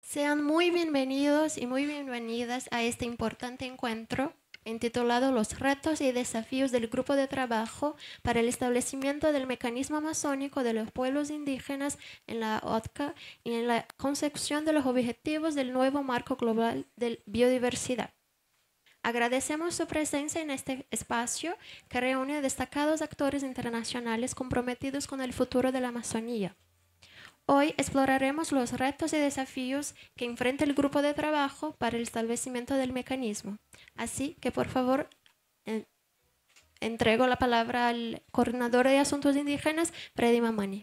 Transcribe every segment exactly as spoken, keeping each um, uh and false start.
Sean muy bienvenidos y muy bienvenidas a este importante encuentro intitulado Los retos y desafíos del Grupo de Trabajo para el establecimiento del mecanismo amazónico de los pueblos indígenas en la O T C A y en la consecución de los objetivos del nuevo marco global de biodiversidad. Agradecemos su presencia en este espacio que reúne a destacados actores internacionales comprometidos con el futuro de la Amazonía. Hoy exploraremos los retos y desafíos que enfrenta el grupo de trabajo para el establecimiento del mecanismo. Así que, por favor, en, entrego la palabra al coordinador de Asuntos Indígenas, Freddy Mamani.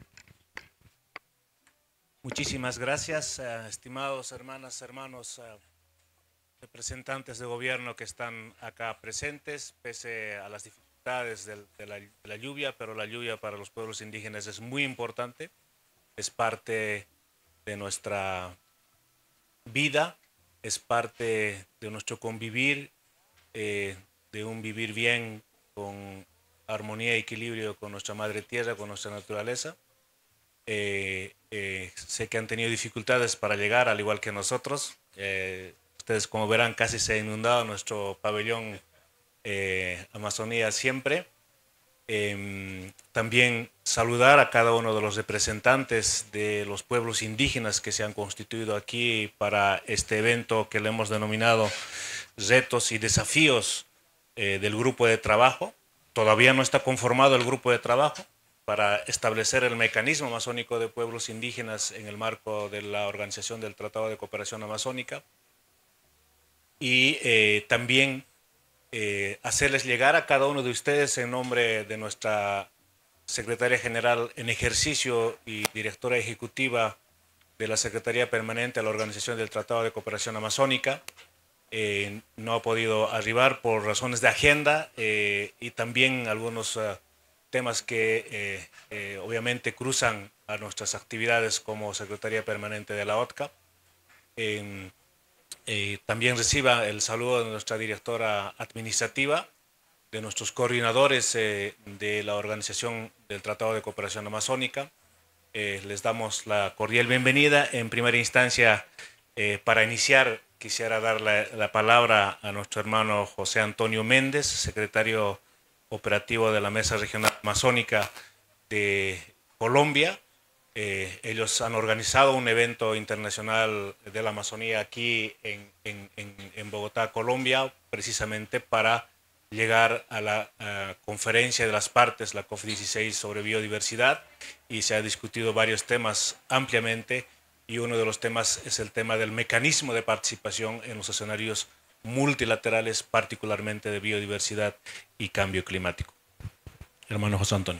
Muchísimas gracias, uh, estimados hermanas, hermanos, uh, representantes de gobierno que están acá presentes, pese a las dificultades del, de, la, de la lluvia, pero la lluvia para los pueblos indígenas es muy importante. Es parte de nuestra vida, es parte de nuestro convivir, eh, de un vivir bien con armonía y equilibrio con nuestra madre tierra, con nuestra naturaleza. Eh, eh, sé que han tenido dificultades para llegar, al igual que nosotros. Eh, ustedes, como verán, casi se ha inundado nuestro pabellón eh, Amazonía siempre. Eh, también saludar a cada uno de los representantes de los pueblos indígenas que se han constituido aquí para este evento que le hemos denominado Retos y Desafíos eh, del Grupo de Trabajo. Todavía no está conformado el Grupo de Trabajo para establecer el mecanismo amazónico de pueblos indígenas en el marco de la Organización del Tratado de Cooperación Amazónica. Y eh, también Eh, hacerles llegar a cada uno de ustedes en nombre de nuestra secretaria general en ejercicio y directora ejecutiva de la Secretaría Permanente a la Organización del Tratado de Cooperación Amazónica. Eh, no ha podido arribar por razones de agenda eh, y también algunos uh, temas que eh, eh, obviamente cruzan a nuestras actividades como Secretaría Permanente de la O T C A. Eh, Eh, también reciba el saludo de nuestra directora administrativa, de nuestros coordinadores eh, de la Organización del Tratado de Cooperación Amazónica. Eh, les damos la cordial bienvenida. En primera instancia, eh, para iniciar, quisiera dar la, la palabra a nuestro hermano José Antonio Méndez, secretario operativo de la Mesa Regional Amazónica de Colombia. Eh, ellos han organizado un evento internacional de la Amazonía aquí en, en, en, en Bogotá, Colombia, precisamente para llegar a la a conferencia de las partes, la COP dieciséis sobre biodiversidad, y se ha discutido varios temas ampliamente, y uno de los temas es el tema del mecanismo de participación en los escenarios multilaterales, particularmente de biodiversidad y cambio climático. Hermano José Antonio.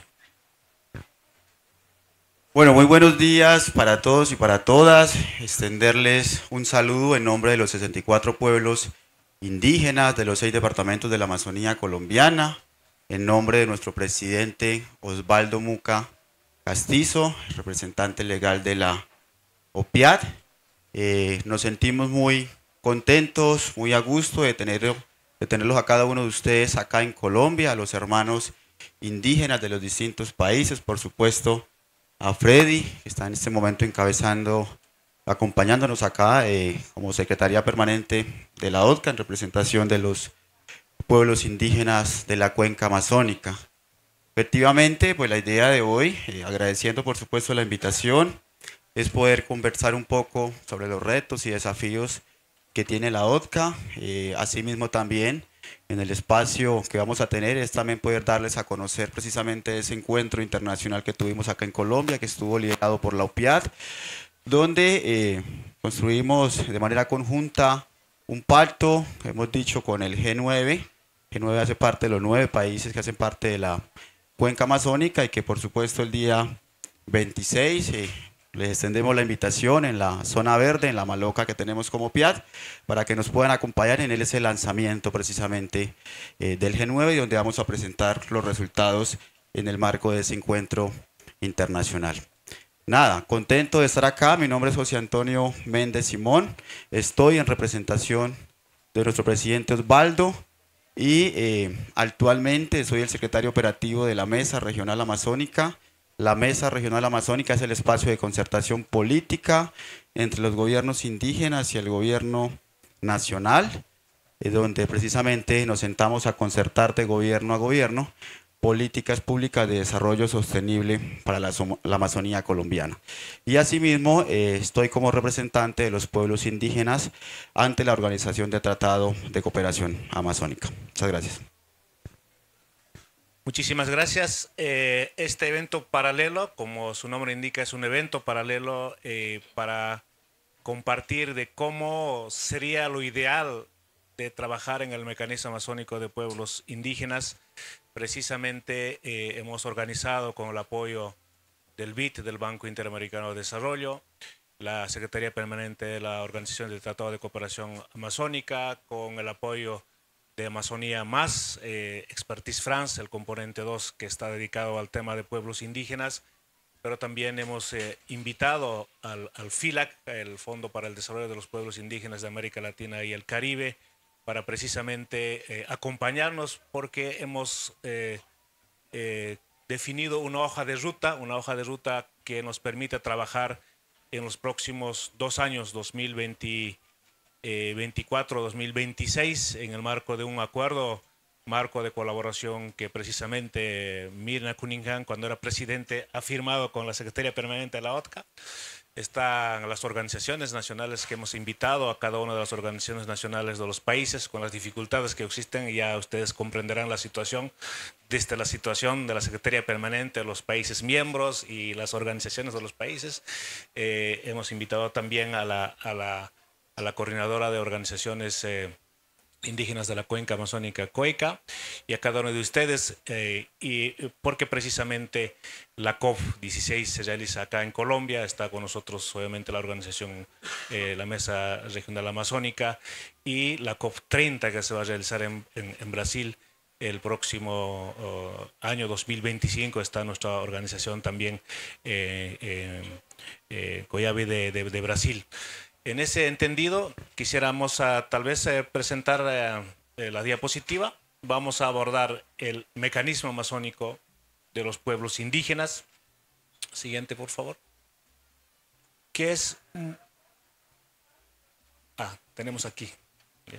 Bueno, muy buenos días para todos y para todas. Extenderles un saludo en nombre de los sesenta y cuatro pueblos indígenas de los seis departamentos de la Amazonía colombiana, en nombre de nuestro presidente Osvaldo Muca Castizo, representante legal de la O P I A D. Eh, nos sentimos muy contentos, muy a gusto de, tener, de tenerlos a cada uno de ustedes acá en Colombia, a los hermanos indígenas de los distintos países, por supuesto, a Freddy, que está en este momento encabezando, acompañándonos acá eh, como Secretaría Permanente de la O T C A en representación de los pueblos indígenas de la cuenca amazónica. Efectivamente, pues la idea de hoy, eh, agradeciendo por supuesto la invitación, es poder conversar un poco sobre los retos y desafíos que tiene la O T C A, eh, asimismo también en el espacio que vamos a tener es también poder darles a conocer precisamente ese encuentro internacional que tuvimos acá en Colombia, que estuvo liderado por la O P I A D, donde eh, construimos de manera conjunta un pacto, hemos dicho, con el G nueve. G nueve hace parte de los nueve países que hacen parte de la cuenca amazónica y que por supuesto el día veintiséis eh, les extendemos la invitación en la zona verde, en la maloca que tenemos como O P I A D, para que nos puedan acompañar en ese lanzamiento precisamente eh, del G nueve y donde vamos a presentar los resultados en el marco de ese encuentro internacional. Nada, contento de estar acá. Mi nombre es José Antonio Méndez Simón. Estoy en representación de nuestro presidente Osvaldo y eh, actualmente soy el secretario operativo de la Mesa Regional Amazónica La Mesa Regional Amazónica es el espacio de concertación política entre los gobiernos indígenas y el gobierno nacional, eh, donde precisamente nos sentamos a concertar de gobierno a gobierno políticas públicas de desarrollo sostenible para la, la Amazonía colombiana. Y asimismo eh, estoy como representante de los pueblos indígenas ante la Organización de Tratado de Cooperación Amazónica. Muchas gracias. Muchísimas gracias. Eh, este evento paralelo, como su nombre indica, es un evento paralelo eh, para compartir de cómo sería lo ideal de trabajar en el mecanismo amazónico de pueblos indígenas. Precisamente eh, hemos organizado con el apoyo del B I D, del Banco Interamericano de Desarrollo, la Secretaría Permanente de la Organización del Tratado de Cooperación Amazónica, con el apoyo de Amazonía Más, eh, Expertise France, el componente dos que está dedicado al tema de pueblos indígenas, pero también hemos eh, invitado al, al FILAC, el Fondo para el Desarrollo de los Pueblos Indígenas de América Latina y el Caribe, para precisamente eh, acompañarnos, porque hemos eh, eh, definido una hoja de ruta, una hoja de ruta que nos permite trabajar en los próximos dos años, dos mil veinticuatro a dos mil veintiséis, en el marco de un acuerdo, marco de colaboración que precisamente Mirna Cunningham, cuando era presidente, ha firmado con la Secretaría Permanente de la O T C A. Están las organizaciones nacionales que hemos invitado a cada una de las organizaciones nacionales de los países con las dificultades que existen, y ya ustedes comprenderán la situación desde la situación de la Secretaría Permanente de los países miembros y las organizaciones de los países. Eh, hemos invitado también a la, a la, a la coordinadora de organizaciones eh, indígenas de la cuenca amazónica COICA, y a cada uno de ustedes, eh, y porque precisamente la COP dieciséis se realiza acá en Colombia. Está con nosotros obviamente la organización, eh, la Mesa Regional Amazónica, y la COP treinta que se va a realizar en, en, en Brasil el próximo uh, año dos mil veinticinco. Está nuestra organización también, eh, eh, eh, COIABE de, de, de Brasil. En ese entendido, quisiéramos uh, tal vez uh, presentar uh, uh, la diapositiva. Vamos a abordar el mecanismo amazónico de los pueblos indígenas. Siguiente, por favor. ¿Qué es? Ah, tenemos aquí. Yeah.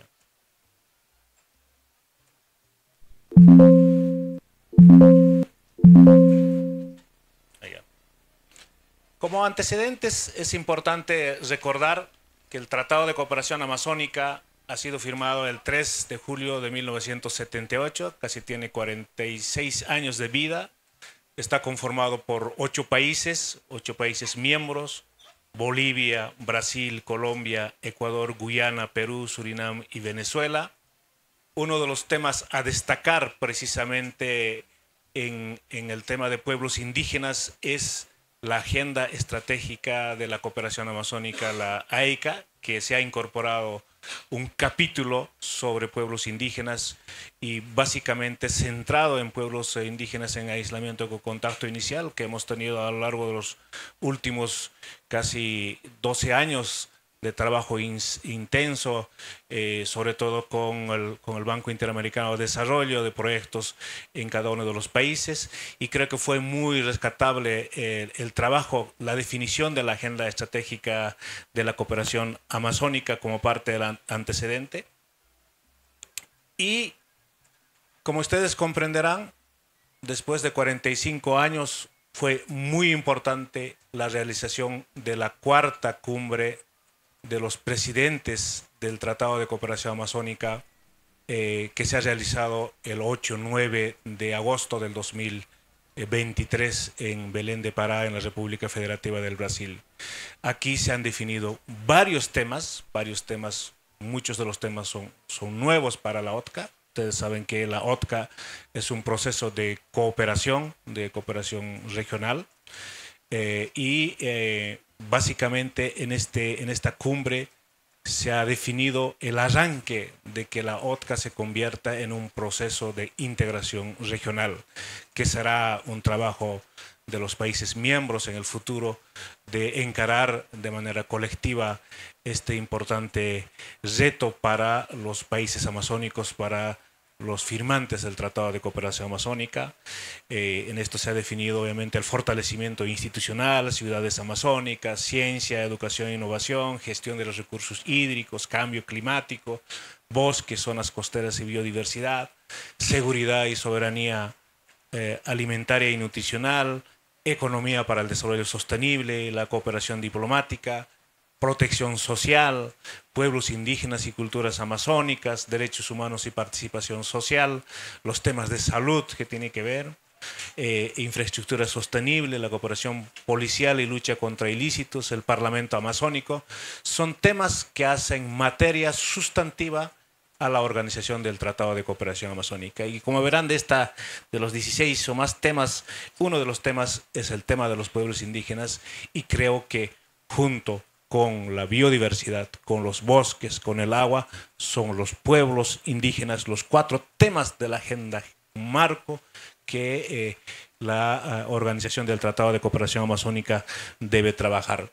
Allá. Como antecedentes, es importante recordar que el Tratado de Cooperación Amazónica ha sido firmado el tres de julio de mil novecientos setenta y ocho, casi tiene cuarenta y seis años de vida. Está conformado por ocho países, ocho países miembros: Bolivia, Brasil, Colombia, Ecuador, Guyana, Perú, Surinam y Venezuela. Uno de los temas a destacar precisamente en, en el tema de pueblos indígenas es la Agenda Estratégica de la Cooperación Amazónica, la A E C A, que se ha incorporado un capítulo sobre pueblos indígenas y básicamente centrado en pueblos indígenas en aislamiento con contacto inicial, que hemos tenido a lo largo de los últimos casi doce años de trabajo in, intenso, eh, sobre todo con el, con el Banco Interamericano de Desarrollo, de proyectos en cada uno de los países, y creo que fue muy rescatable el, el trabajo, la definición de la Agenda Estratégica de la Cooperación Amazónica como parte del antecedente. Y como ustedes comprenderán, después de cuarenta y cinco años fue muy importante la realización de la cuarta cumbre de los presidentes del Tratado de Cooperación Amazónica, eh, que se ha realizado el ocho nueve de agosto del dos mil veintitrés en Belén de Pará, en la República Federativa del Brasil. Aquí se han definido varios temas, varios temas, muchos de los temas son, son nuevos para la O T C A. Ustedes saben que la O T C A es un proceso de cooperación, de cooperación regional, eh, y eh, básicamente en, este, en esta cumbre se ha definido el arranque de que la O T C A se convierta en un proceso de integración regional, que será un trabajo de los países miembros en el futuro de encarar de manera colectiva este importante reto para los países amazónicos, para los firmantes del Tratado de Cooperación Amazónica. Eh, en esto se ha definido obviamente el fortalecimiento institucional, ciudades amazónicas, ciencia, educación e innovación, gestión de los recursos hídricos, cambio climático, bosques, zonas costeras y biodiversidad, seguridad y soberanía eh, alimentaria y nutricional, economía para el desarrollo sostenible, la cooperación diplomática, protección social, pueblos indígenas y culturas amazónicas, derechos humanos y participación social, los temas de salud que tiene que ver, eh, infraestructura sostenible, la cooperación policial y lucha contra ilícitos, el Parlamento amazónico, son temas que hacen materia sustantiva a la organización del Tratado de Cooperación Amazónica. Y como verán, de, esta, de los dieciséis o más temas, uno de los temas es el tema de los pueblos indígenas, y creo que junto con la biodiversidad, con los bosques, con el agua, son los pueblos indígenas los cuatro temas de la agenda marco que eh, la uh, organización del Tratado de Cooperación Amazónica debe trabajar.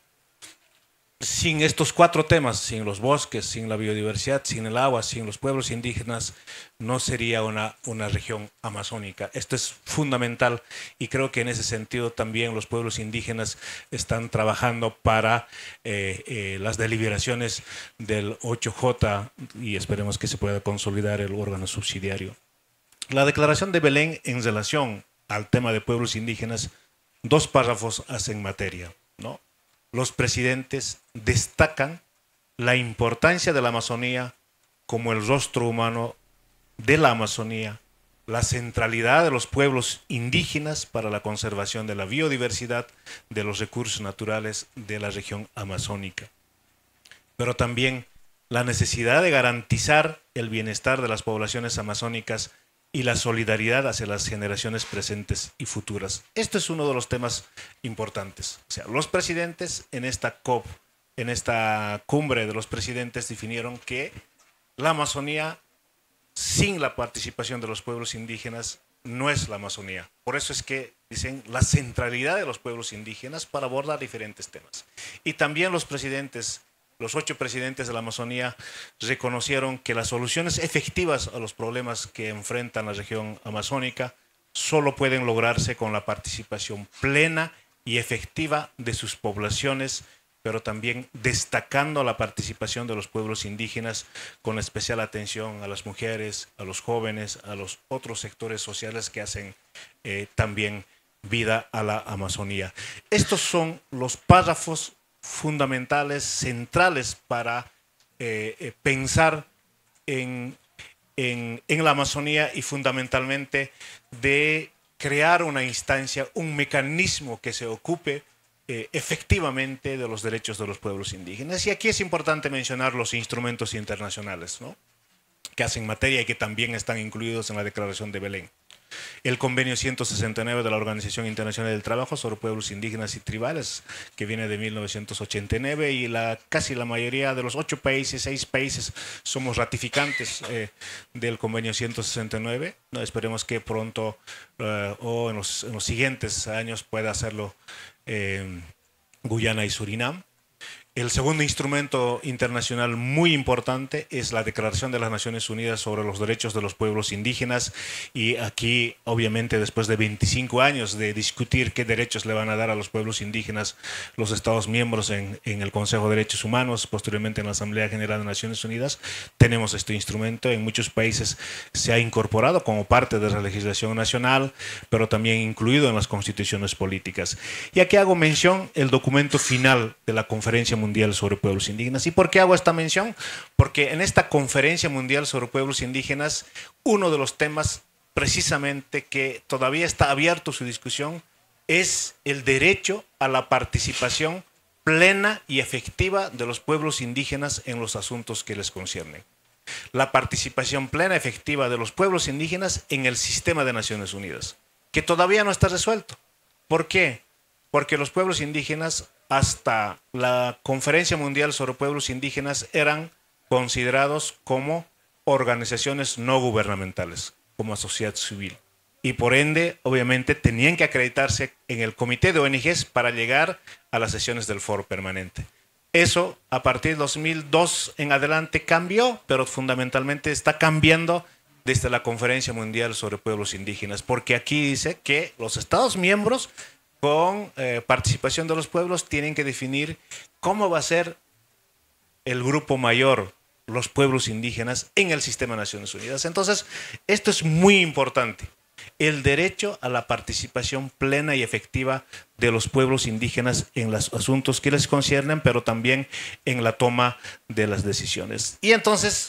Sin estos cuatro temas, sin los bosques, sin la biodiversidad, sin el agua, sin los pueblos indígenas, no sería una, una región amazónica. Esto es fundamental, y creo que en ese sentido también los pueblos indígenas están trabajando para eh, eh, las deliberaciones del ocho J, y esperemos que se pueda consolidar el órgano subsidiario. La declaración de Belén en relación al tema de pueblos indígenas, dos párrafos hacen materia, ¿no? Los presidentes destacan la importancia de la Amazonía como el rostro humano de la Amazonía, la centralidad de los pueblos indígenas para la conservación de la biodiversidad, de los recursos naturales de la región amazónica, pero también la necesidad de garantizar el bienestar de las poblaciones amazónicas y la solidaridad hacia las generaciones presentes y futuras. Esto es uno de los temas importantes. O sea, los presidentes en esta COP, en esta cumbre de los presidentes, definieron que la Amazonía, sin la participación de los pueblos indígenas, no es la Amazonía. Por eso es que dicen la centralidad de los pueblos indígenas para abordar diferentes temas. Y también los presidentes, los ocho presidentes de la Amazonía, reconocieron que las soluciones efectivas a los problemas que enfrentan la región amazónica solo pueden lograrse con la participación plena y efectiva de sus poblaciones, pero también destacando la participación de los pueblos indígenas con especial atención a las mujeres, a los jóvenes, a los otros sectores sociales que hacen eh, también vida a la Amazonía. Estos son los párrafos fundamentales, centrales para eh, eh, pensar en, en, en la Amazonía, y fundamentalmente de crear una instancia, un mecanismo que se ocupe eh, efectivamente de los derechos de los pueblos indígenas. Y aquí es importante mencionar los instrumentos internacionales, ¿no?, que hacen materia y que también están incluidos en la Declaración de Belén. El convenio ciento sesenta y nueve de la Organización Internacional del Trabajo sobre Pueblos Indígenas y Tribales, que viene de mil novecientos ochenta y nueve, y la, casi la mayoría de los ocho países, seis países, somos ratificantes eh, del convenio ciento sesenta y nueve. No, esperemos que pronto uh, o en los, en los siguientes años pueda hacerlo eh, Guyana y Surinam. El segundo instrumento internacional muy importante es la Declaración de las Naciones Unidas sobre los Derechos de los Pueblos Indígenas, y aquí obviamente después de veinticinco años de discutir qué derechos le van a dar a los pueblos indígenas los Estados miembros en, en el Consejo de Derechos Humanos, posteriormente en la Asamblea General de Naciones Unidas, tenemos este instrumento. En muchos países se ha incorporado como parte de la legislación nacional, pero también incluido en las constituciones políticas. Y aquí hago mención el documento final de la Conferencia Mundial Mundial sobre Pueblos Indígenas. ¿Y por qué hago esta mención? Porque en esta Conferencia Mundial sobre Pueblos Indígenas, uno de los temas precisamente que todavía está abierto su discusión es el derecho a la participación plena y efectiva de los pueblos indígenas en los asuntos que les conciernen. La participación plena y efectiva de los pueblos indígenas en el sistema de Naciones Unidas, que todavía no está resuelto. ¿Por qué? Porque los pueblos indígenas, hasta la Conferencia Mundial sobre Pueblos Indígenas, eran considerados como organizaciones no gubernamentales, como sociedad civil. Y por ende, obviamente, tenían que acreditarse en el Comité de O N Ges para llegar a las sesiones del Foro Permanente. Eso, a partir de dos mil dos en adelante, cambió, pero fundamentalmente está cambiando desde la Conferencia Mundial sobre Pueblos Indígenas, porque aquí dice que los Estados miembros con eh, participación de los pueblos tienen que definir cómo va a ser el grupo mayor, los pueblos indígenas, en el sistema de Naciones Unidas. Entonces, esto es muy importante. El derecho a la participación plena y efectiva de los pueblos indígenas en los asuntos que les conciernen, pero también en la toma de las decisiones. Y entonces,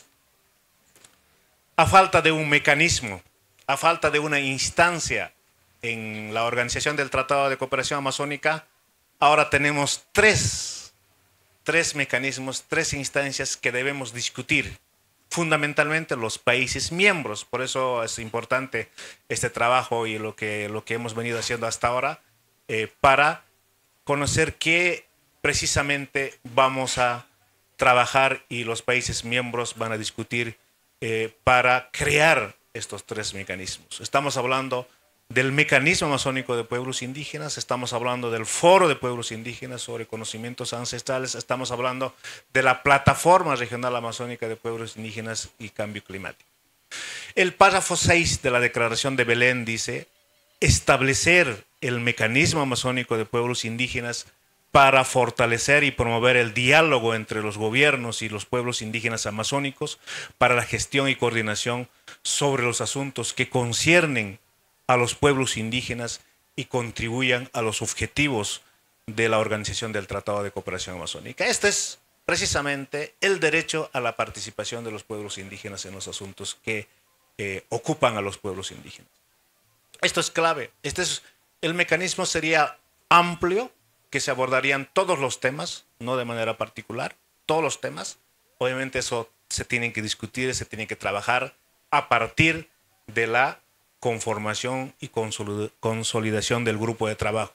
a falta de un mecanismo, a falta de una instancia en la Organización del Tratado de Cooperación Amazónica, ahora tenemos tres, tres mecanismos, tres instancias que debemos discutir, fundamentalmente los países miembros. Por eso es importante este trabajo y lo que, lo que hemos venido haciendo hasta ahora, eh, para conocer qué precisamente vamos a trabajar y los países miembros van a discutir eh, para crear estos tres mecanismos. Estamos hablando del Mecanismo Amazónico de Pueblos Indígenas, estamos hablando del Foro de Pueblos Indígenas sobre conocimientos ancestrales, estamos hablando de la Plataforma Regional Amazónica de Pueblos Indígenas y Cambio Climático. El párrafo seis de la Declaración de Belén dice: establecer el Mecanismo Amazónico de Pueblos Indígenas para fortalecer y promover el diálogo entre los gobiernos y los pueblos indígenas amazónicos para la gestión y coordinación sobre los asuntos que conciernen a los pueblos indígenas y contribuyan a los objetivos de la Organización del Tratado de Cooperación Amazónica. Este es precisamente el derecho a la participación de los pueblos indígenas en los asuntos que eh, ocupan a los pueblos indígenas. Esto es clave. Este es, el mecanismo sería amplio, que se abordarían todos los temas, no de manera particular, todos los temas. Obviamente eso se tiene que discutir, se tiene que trabajar a partir de la conformación y consolidación del grupo de trabajo.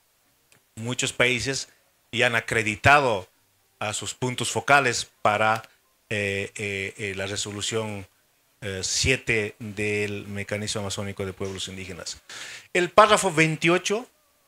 Muchos países ya han acreditado a sus puntos focales para eh, eh, eh, la resolución eh, siete del Mecanismo Amazónico de Pueblos Indígenas. El párrafo veintiocho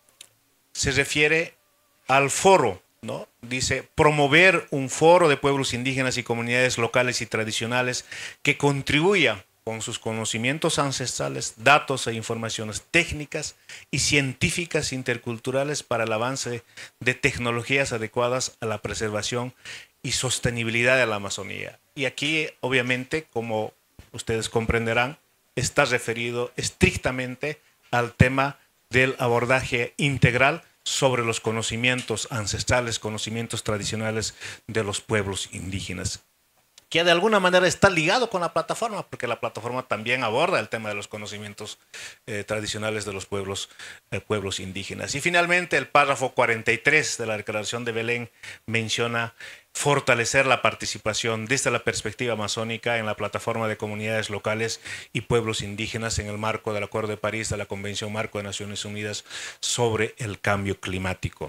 se refiere al foro, ¿no? Dice: promover un foro de pueblos indígenas y comunidades locales y tradicionales que contribuya con sus conocimientos ancestrales, datos e informaciones técnicas y científicas interculturales para el avance de tecnologías adecuadas a la preservación y sostenibilidad de la Amazonía. Y aquí, obviamente, como ustedes comprenderán, está referido estrictamente al tema del abordaje integral sobre los conocimientos ancestrales, conocimientos tradicionales de los pueblos indígenas, que de alguna manera está ligado con la plataforma, porque la plataforma también aborda el tema de los conocimientos eh, tradicionales de los pueblos, eh, pueblos indígenas. Y finalmente el párrafo cuarenta y tres de la Declaración de Belén menciona fortalecer la participación desde la perspectiva amazónica en la plataforma de comunidades locales y pueblos indígenas en el marco del Acuerdo de París de la Convención Marco de Naciones Unidas sobre el Cambio Climático.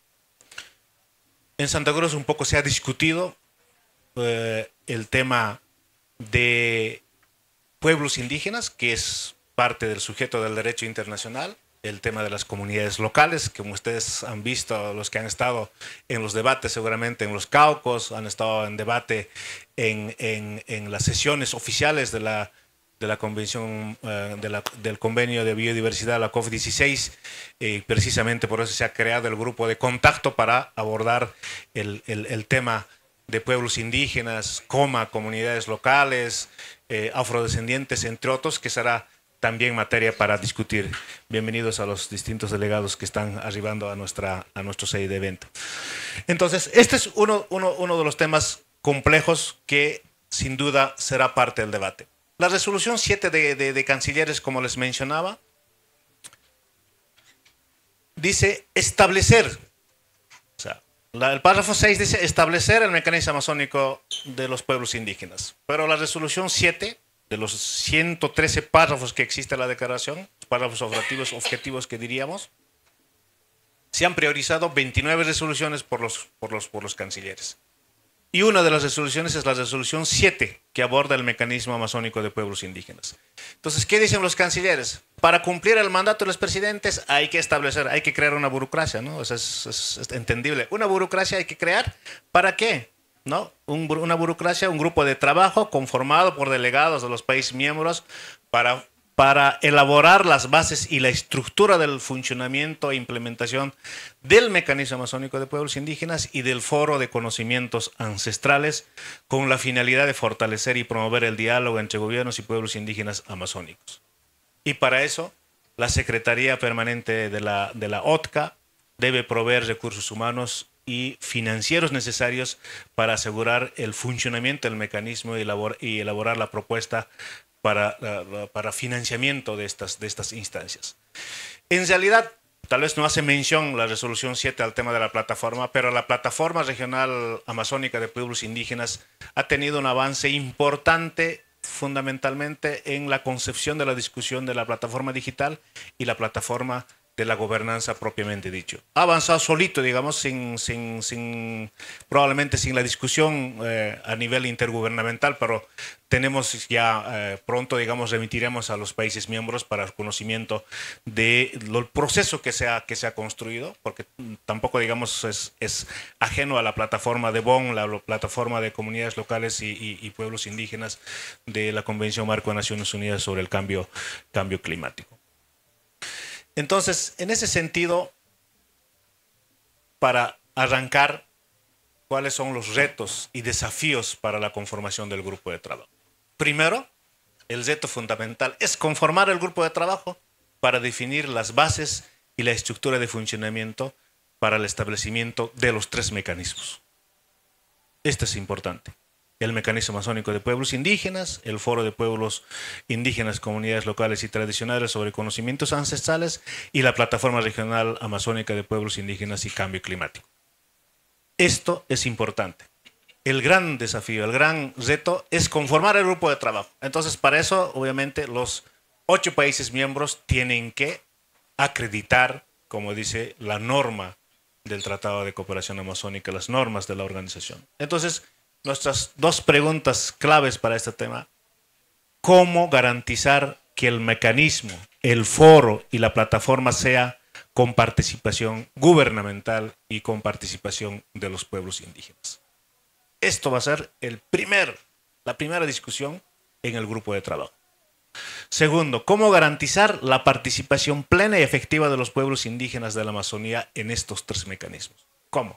En Santa Cruz un poco se ha discutido eh, el tema de pueblos indígenas, que es parte del sujeto del derecho internacional, el tema de las comunidades locales, como ustedes han visto, los que han estado en los debates seguramente en los Caucos, han estado en debate en, en, en las sesiones oficiales de la, de la Convención, uh, de la, del Convenio de Biodiversidad, la COP dieciséis, y eh, precisamente por eso se ha creado el grupo de contacto para abordar el, el, el tema de pueblos indígenas, coma, comunidades locales, eh, afrodescendientes, entre otros, que será también materia para discutir. Bienvenidos a los distintos delegados que están arribando a, nuestra, a nuestro sede de evento. Entonces, este es uno, uno, uno de los temas complejos que sin duda será parte del debate. La resolución siete de, de, de cancilleres, como les mencionaba, dice establecer, o sea, la, el párrafo seis dice establecer el mecanismo amazónico de los pueblos indígenas, pero la resolución siete, de los ciento trece párrafos que existe en la declaración, párrafos objetivos, objetivos que diríamos, se han priorizado veintinueve resoluciones por los, por, los, por los cancilleres. Y una de las resoluciones es la resolución siete, que aborda el mecanismo amazónico de pueblos indígenas. Entonces, ¿qué dicen los cancilleres? Para cumplir el mandato de los presidentes hay que establecer, hay que crear una burocracia, ¿no? Eso es, es, es entendible. Una burocracia hay que crear, ¿para qué? ¿no? Un, una burocracia, un grupo de trabajo conformado por delegados de los países miembros para, para elaborar las bases y la estructura del funcionamiento e implementación del Mecanismo Amazónico de Pueblos Indígenas y del Foro de Conocimientos Ancestrales, con la finalidad de fortalecer y promover el diálogo entre gobiernos y pueblos indígenas amazónicos. Y para eso, la Secretaría Permanente de la, de la O T C A debe proveer recursos humanos y financieros necesarios para asegurar el funcionamiento del mecanismo y elaborar, y elaborar la propuesta para, para financiamiento de estas, de estas instancias. En realidad, tal vez no hace mención la resolución siete al tema de la plataforma, pero la plataforma regional amazónica de pueblos indígenas ha tenido un avance importante fundamentalmente en la concepción de la discusión de la plataforma digital y la plataforma de la gobernanza propiamente dicho. Ha avanzado solito, digamos, sin, sin, sin, probablemente sin la discusión eh, a nivel intergubernamental, pero tenemos ya eh, pronto, digamos, remitiremos a los países miembros para el conocimiento del proceso que se ha, que se ha construido, porque tampoco, digamos, es, es ajeno a la plataforma de Bonn, la plataforma de comunidades locales y, y, y pueblos indígenas de la Convención Marco de Naciones Unidas sobre el cambio, cambio climático. Entonces, en ese sentido, para arrancar, ¿cuáles son los retos y desafíos para la conformación del grupo de trabajo? Primero, el reto fundamental es conformar el grupo de trabajo para definir las bases y la estructura de funcionamiento para el establecimiento de los tres mecanismos. Esto es importante. El Mecanismo Amazónico de Pueblos Indígenas, el Foro de Pueblos Indígenas, Comunidades Locales y Tradicionales sobre Conocimientos Ancestrales y la Plataforma Regional Amazónica de Pueblos Indígenas y Cambio Climático. Esto es importante. El gran desafío, el gran reto es conformar el grupo de trabajo. Entonces, para eso, obviamente, los ocho países miembros tienen que acreditar, como dice la norma del Tratado de Cooperación Amazónica, las normas de la organización. Entonces, nuestras dos preguntas claves para este tema: ¿cómo garantizar que el mecanismo, el foro y la plataforma sea con participación gubernamental y con participación de los pueblos indígenas? Esto va a ser el primer, la primera discusión en el grupo de trabajo. Segundo, ¿cómo garantizar la participación plena y efectiva de los pueblos indígenas de la Amazonía en estos tres mecanismos? ¿Cómo?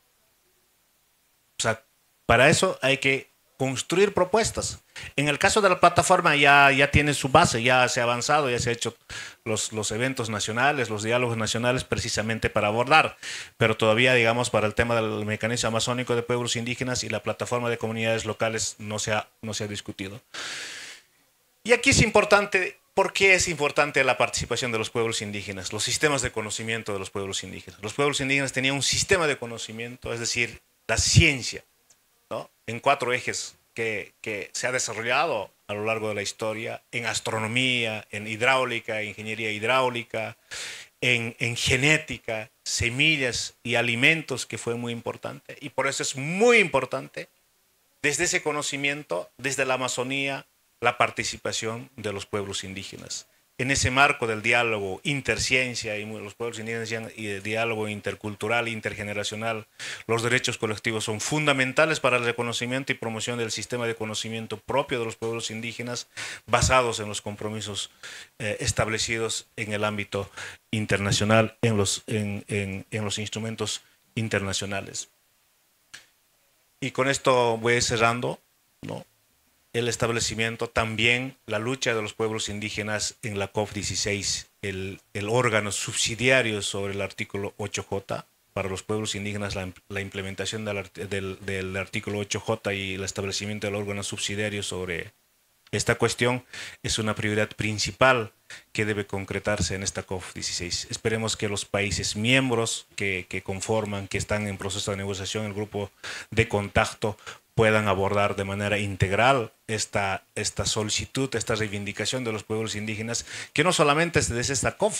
O sea, para eso hay que construir propuestas. En el caso de la plataforma ya, ya tiene su base, ya se ha avanzado, ya se han hecho los, los eventos nacionales, los diálogos nacionales precisamente para abordar, pero todavía, digamos, para el tema del Mecanismo Amazónico de Pueblos Indígenas y la plataforma de comunidades locales no se ha, no se ha discutido. Y aquí es importante, ¿por qué es importante la participación de los pueblos indígenas? Los sistemas de conocimiento de los pueblos indígenas. Los pueblos indígenas tenían un sistema de conocimiento, es decir, la ciencia, ¿no? En cuatro ejes que, que se ha desarrollado a lo largo de la historia: en astronomía, en hidráulica, ingeniería hidráulica, en, en genética, semillas y alimentos, que fue muy importante. Y por eso es muy importante, desde ese conocimiento, desde la Amazonía, la participación de los pueblos indígenas. En ese marco del diálogo interciencia y los pueblos indígenas y el diálogo intercultural e intergeneracional, los derechos colectivos son fundamentales para el reconocimiento y promoción del sistema de conocimiento propio de los pueblos indígenas, basados en los compromisos eh, establecidos en el ámbito internacional, en los, en, en, en los instrumentos internacionales. Y con esto voy cerrando, ¿no? El establecimiento, también la lucha de los pueblos indígenas en la COP dieciséis, el, el órgano subsidiario sobre el artículo ocho J, para los pueblos indígenas la, la implementación del, del, del artículo ocho J y el establecimiento del órgano subsidiario sobre esta cuestión es una prioridad principal que debe concretarse en esta COP dieciséis. Esperemos que los países miembros que, que conforman, que están en proceso de negociación, el grupo de contacto, puedan abordar de manera integral esta, esta solicitud, esta reivindicación de los pueblos indígenas, que no solamente es desde esta COP,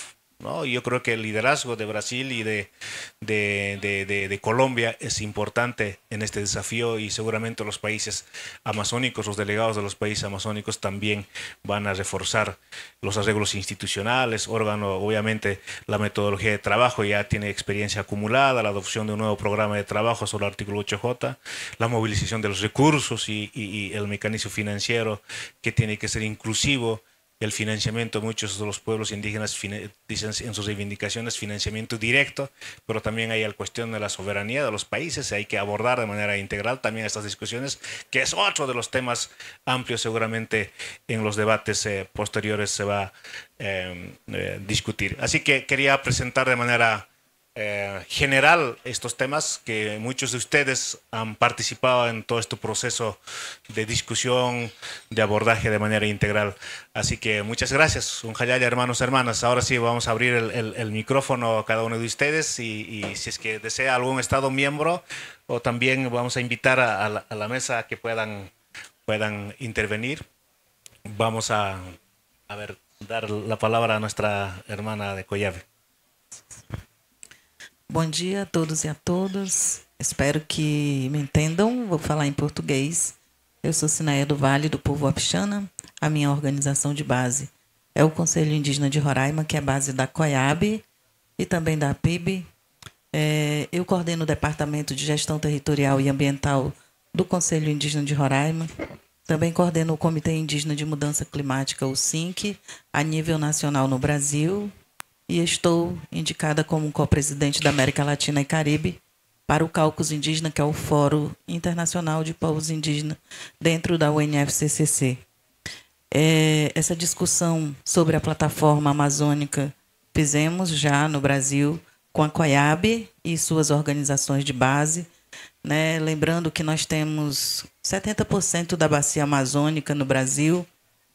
¿no? Yo creo que el liderazgo de Brasil y de, de, de, de, de Colombia es importante en este desafío, y seguramente los países amazónicos, los delegados de los países amazónicos también van a reforzar los arreglos institucionales, órgano, obviamente la metodología de trabajo ya tiene experiencia acumulada, la adopción de un nuevo programa de trabajo sobre el artículo ocho J, la movilización de los recursos y, y, y el mecanismo financiero que tiene que ser inclusivo, el financiamiento de muchos de los pueblos indígenas dicen en sus reivindicaciones financiamiento directo, pero también hay la cuestión de la soberanía de los países, hay que abordar de manera integral también estas discusiones, que es otro de los temas amplios, seguramente en los debates eh, posteriores se va a eh, eh, discutir. Así que quería presentar de manera Eh, general estos temas, que muchos de ustedes han participado en todo este proceso de discusión, de abordaje de manera integral. Así que muchas gracias, un jayaya, hermanos, hermanas. Ahora sí vamos a abrir el, el, el micrófono a cada uno de ustedes, y, y si es que desea algún Estado miembro, o también vamos a invitar a, a, la, a la mesa a que puedan, puedan intervenir. Vamos a, a ver, dar la palabra a nuestra hermana de Coyave. Bom dia a todos e a todas. Espero que me entendam. Vou falar em português. Eu sou Sinaia do Vale, do povo Wapixana. A minha organização de base é o Conselho Indígena de Roraima, que é a base da COIAB e também da A P I B. É, eu coordeno o Departamento de Gestão Territorial e Ambiental do Conselho Indígena de Roraima. Também coordeno o Comitê Indígena de Mudança Climática, o S I N C, a nível nacional no Brasil. E estou indicada como co-presidente da América Latina e Caribe para o Caucus Indígena, que é o Fórum Internacional de Povos Indígenas, dentro da U N F C C C. É, essa discussão sobre a plataforma amazônica fizemos já no Brasil com a COIAB e suas organizações de base, né? Lembrando que nós temos setenta por cento da bacia amazônica no Brasil.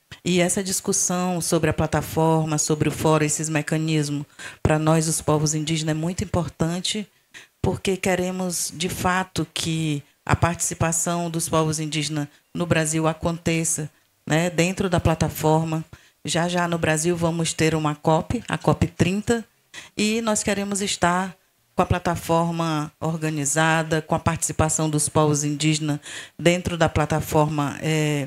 E essa discussão sobre a plataforma, sobre o fórum, esses mecanismos, para nós, os povos indígenas, é muito importante, porque queremos, de fato, que a participação dos povos indígenas no Brasil aconteça, né, dentro da plataforma. Já já no Brasil vamos ter uma COP, a COP trinta, e nós queremos estar com a plataforma organizada, com a participação dos povos indígenas dentro da plataforma é,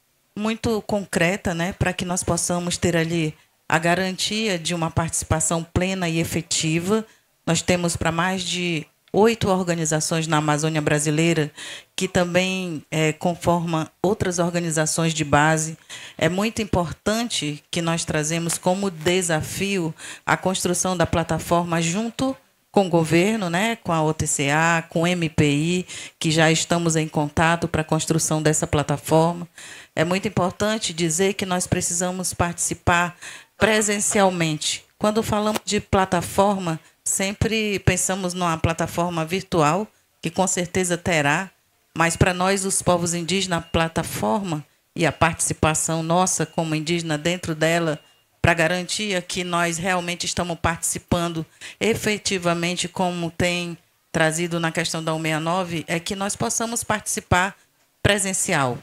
muito concreta, né, para que nós possamos ter ali a garantia de uma participação plena e efetiva. Nós temos para mais de oito organizações na Amazônia brasileira que também é, conformam outras organizações de base. É muito importante que nós trazemos como desafio a construção da plataforma junto com o governo, né, com a O T C A, com o M P I, que já estamos em contato para a construção dessa plataforma. É muito importante dizer que nós precisamos participar presencialmente. Quando falamos de plataforma, sempre pensamos numa plataforma virtual, que com certeza terá, mas para nós, os povos indígenas, a plataforma e a participação nossa como indígena dentro dela, para garantir que nós realmente estamos participando efetivamente, como tem trazido na questão da cento e sessenta e nove, é que nós possamos participar presencial.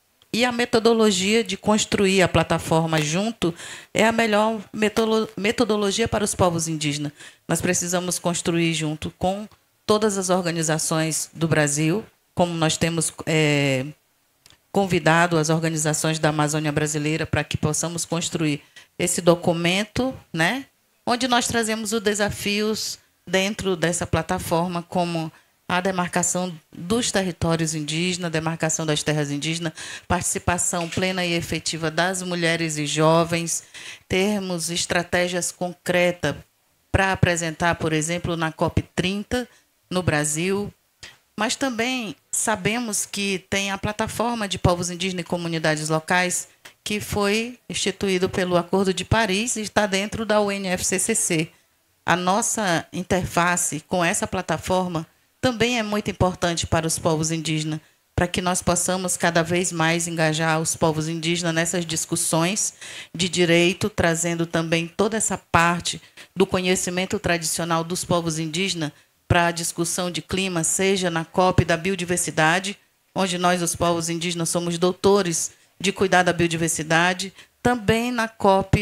E a metodologia de construir a plataforma junto é a melhor metodologia para os povos indígenas. Nós precisamos construir junto com todas as organizações do Brasil, como nós temos é, convidado as organizações da Amazônia brasileira para que possamos construir esse documento, né, onde nós trazemos os desafios dentro dessa plataforma, como a demarcação dos territórios indígenas, demarcação das terras indígenas, participação plena e efetiva das mulheres e jovens, termos estratégias concretas para apresentar, por exemplo, na COP trinta, no Brasil. Mas também sabemos que tem a plataforma de povos indígenas e comunidades locais, que foi instituído pelo Acordo de Paris e está dentro da U N F C C C. A nossa interface com essa plataforma também é muito importante para os povos indígenas, para que nós possamos cada vez mais engajar os povos indígenas nessas discussões de direito, trazendo também toda essa parte do conhecimento tradicional dos povos indígenas para a discussão de clima, seja na COP da biodiversidade, onde nós, os povos indígenas, somos doutores de cuidar da biodiversidade, também na COP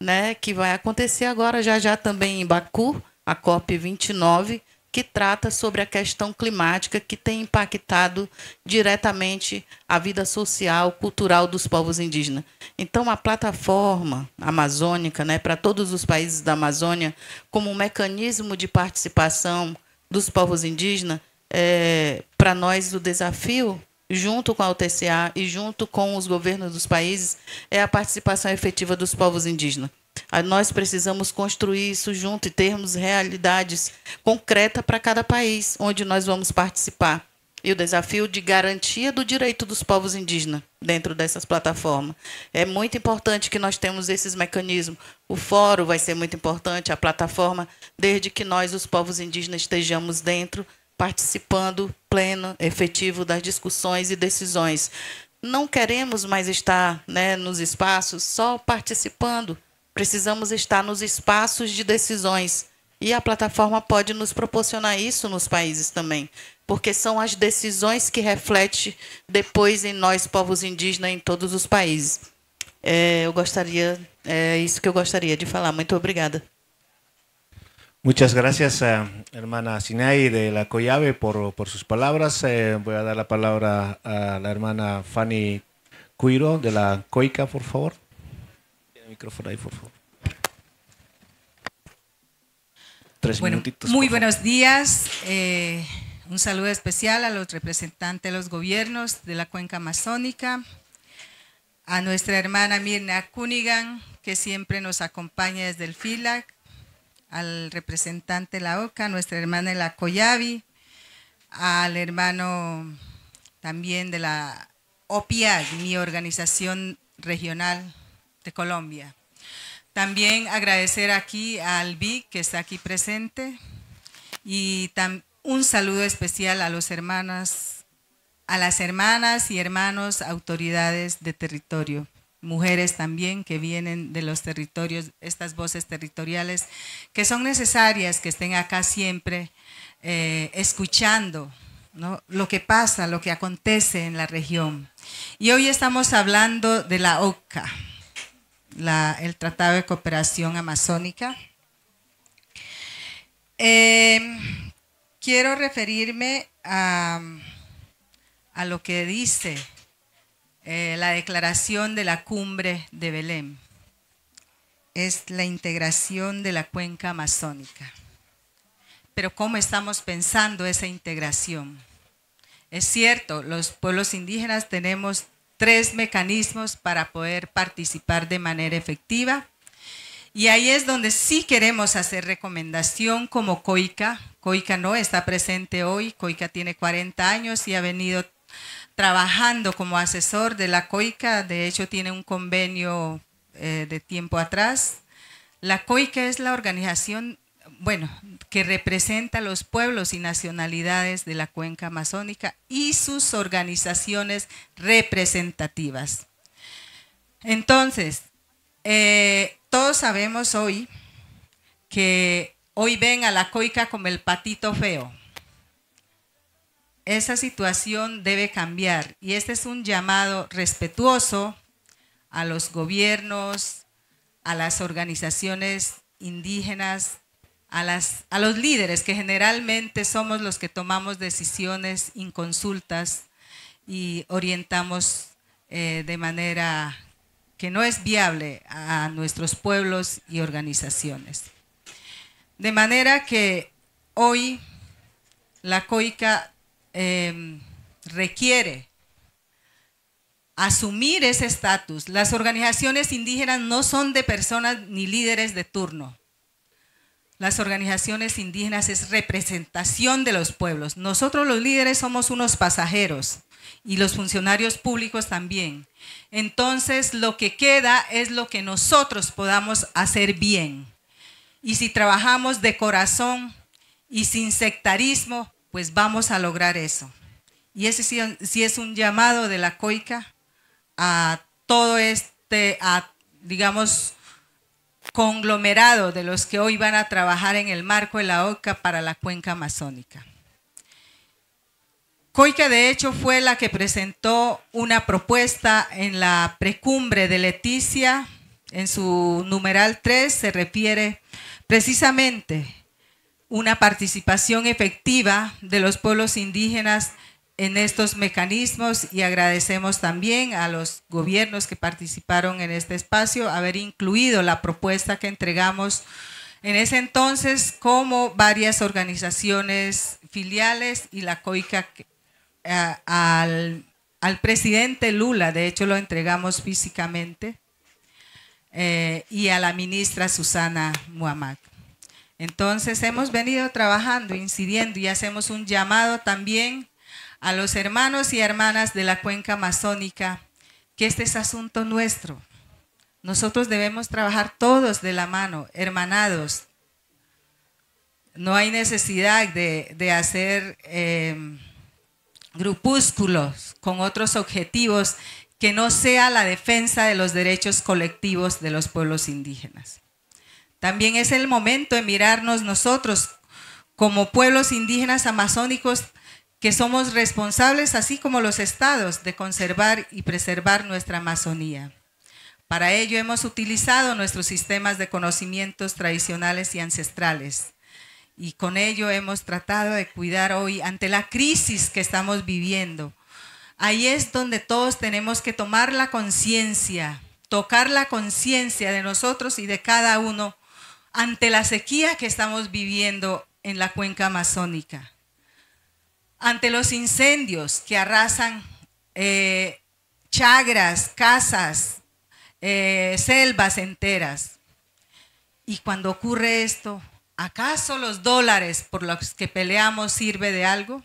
né, que vai acontecer agora já já também em Baku, a COP vinte e nove, que trata sobre a questão climática que tem impactado diretamente a vida social, cultural dos povos indígenas. Então, a plataforma amazônica, né, para todos os países da Amazônia, como um mecanismo de participação dos povos indígenas, é, para nós o desafio, junto com a U T C A e junto com os governos dos países, é a participação efetiva dos povos indígenas. Nós precisamos construir isso junto e termos realidades concretas para cada país onde nós vamos participar. E o desafio de garantia do direito dos povos indígenas dentro dessas plataformas. É muito importante que nós temos esses mecanismos. O fórum vai ser muito importante, a plataforma, desde que nós, os povos indígenas, estejamos dentro, participando pleno, efetivo das discussões e decisões. Não queremos mais estar, né, nos espaços só participando. Precisamos estar nos espaços de decisões. E a plataforma pode nos proporcionar isso nos países também, porque são as decisões que refletem depois em nós, povos indígenas, em todos os países. É, eu gostaria, é isso que eu gostaria de falar. Muito obrigada. Muchas gracias, uh, hermana Sinay de la COIABE, por, por sus palabras. Eh, voy a dar la palabra a la hermana Fanny Cuiro de la COICA, por favor. Tiene el micrófono ahí, por favor. Tres bueno, minutitos. Muy buenos días. Eh, un saludo especial a los representantes de los gobiernos de la cuenca amazónica, a nuestra hermana Mirna Cunigan, que siempre nos acompaña desde el FILAC, al representante de la O C A, nuestra hermana de la COIABE, al hermano también de la O P I A G, mi organización regional de Colombia. También agradecer aquí al V I C que está aquí presente y un saludo especial a los hermanas, a las hermanas y hermanos autoridades de territorio, mujeres también que vienen de los territorios, estas voces territoriales que son necesarias que estén acá siempre eh, escuchando, ¿no?, lo que pasa, lo que acontece en la región. Y hoy estamos hablando de la O C A. La, el Tratado de Cooperación Amazónica. Eh, quiero referirme a, a lo que dice eh, la declaración de la Cumbre de Belém. Es la integración de la cuenca amazónica. Pero ¿cómo estamos pensando esa integración? Es cierto, los pueblos indígenas tenemos tres mecanismos para poder participar de manera efectiva. Y ahí es donde sí queremos hacer recomendación como COICA. COICA no está presente hoy, COICA tiene cuarenta años y ha venido trabajando como asesor de la COICA, de hecho tiene un convenio eh, de tiempo atrás. La COICA es la organización, bueno, que representa a los pueblos y nacionalidades de la cuenca amazónica y sus organizaciones representativas. Entonces, eh, todos sabemos hoy que hoy ven a la COICA como el patito feo. Esa situación debe cambiar y este es un llamado respetuoso a los gobiernos, a las organizaciones indígenas, A, las, a los líderes que generalmente somos los que tomamos decisiones inconsultas y orientamos eh, de manera que no es viable a nuestros pueblos y organizaciones. De manera que hoy la COICA eh, requiere asumir ese estatus. Las organizaciones indígenas no son de personas ni líderes de turno. Las organizaciones indígenas es representación de los pueblos. Nosotros los líderes somos unos pasajeros y los funcionarios públicos también. Entonces lo que queda es lo que nosotros podamos hacer bien. Y si trabajamos de corazón y sin sectarismo, pues vamos a lograr eso. Y ese sí, sí es un llamado de la COICA a todo este, a, digamos, conglomerado de los que hoy van a trabajar en el marco de la O C A para la cuenca amazónica. COICA de hecho fue la que presentó una propuesta en la precumbre de Leticia en su numeral tres se refiere precisamente una participación efectiva de los pueblos indígenas en estos mecanismos, y agradecemos también a los gobiernos que participaron en este espacio haber incluido la propuesta que entregamos en ese entonces, como varias organizaciones filiales y la COICA eh, al, al presidente Lula, de hecho lo entregamos físicamente, eh, y a la ministra Susana Muhammad. Entonces hemos venido trabajando, incidiendo, y hacemos un llamado también a los hermanos y hermanas de la cuenca amazónica, que este es asunto nuestro. Nosotros debemos trabajar todos de la mano, hermanados. No hay necesidad de, de hacer eh, grupúsculos con otros objetivos que no sea la defensa de los derechos colectivos de los pueblos indígenas. También es el momento de mirarnos nosotros como pueblos indígenas amazónicos, que somos responsables, así como los estados, de conservar y preservar nuestra Amazonía. Para ello hemos utilizado nuestros sistemas de conocimientos tradicionales y ancestrales, y con ello hemos tratado de cuidar hoy ante la crisis que estamos viviendo. Ahí es donde todos tenemos que tomar la conciencia, tocar la conciencia de nosotros y de cada uno ante la sequía que estamos viviendo en la cuenca amazónica, ante los incendios que arrasan eh, chagras, casas, eh, selvas enteras. Y cuando ocurre esto, ¿acaso los dólares por los que peleamos sirve de algo?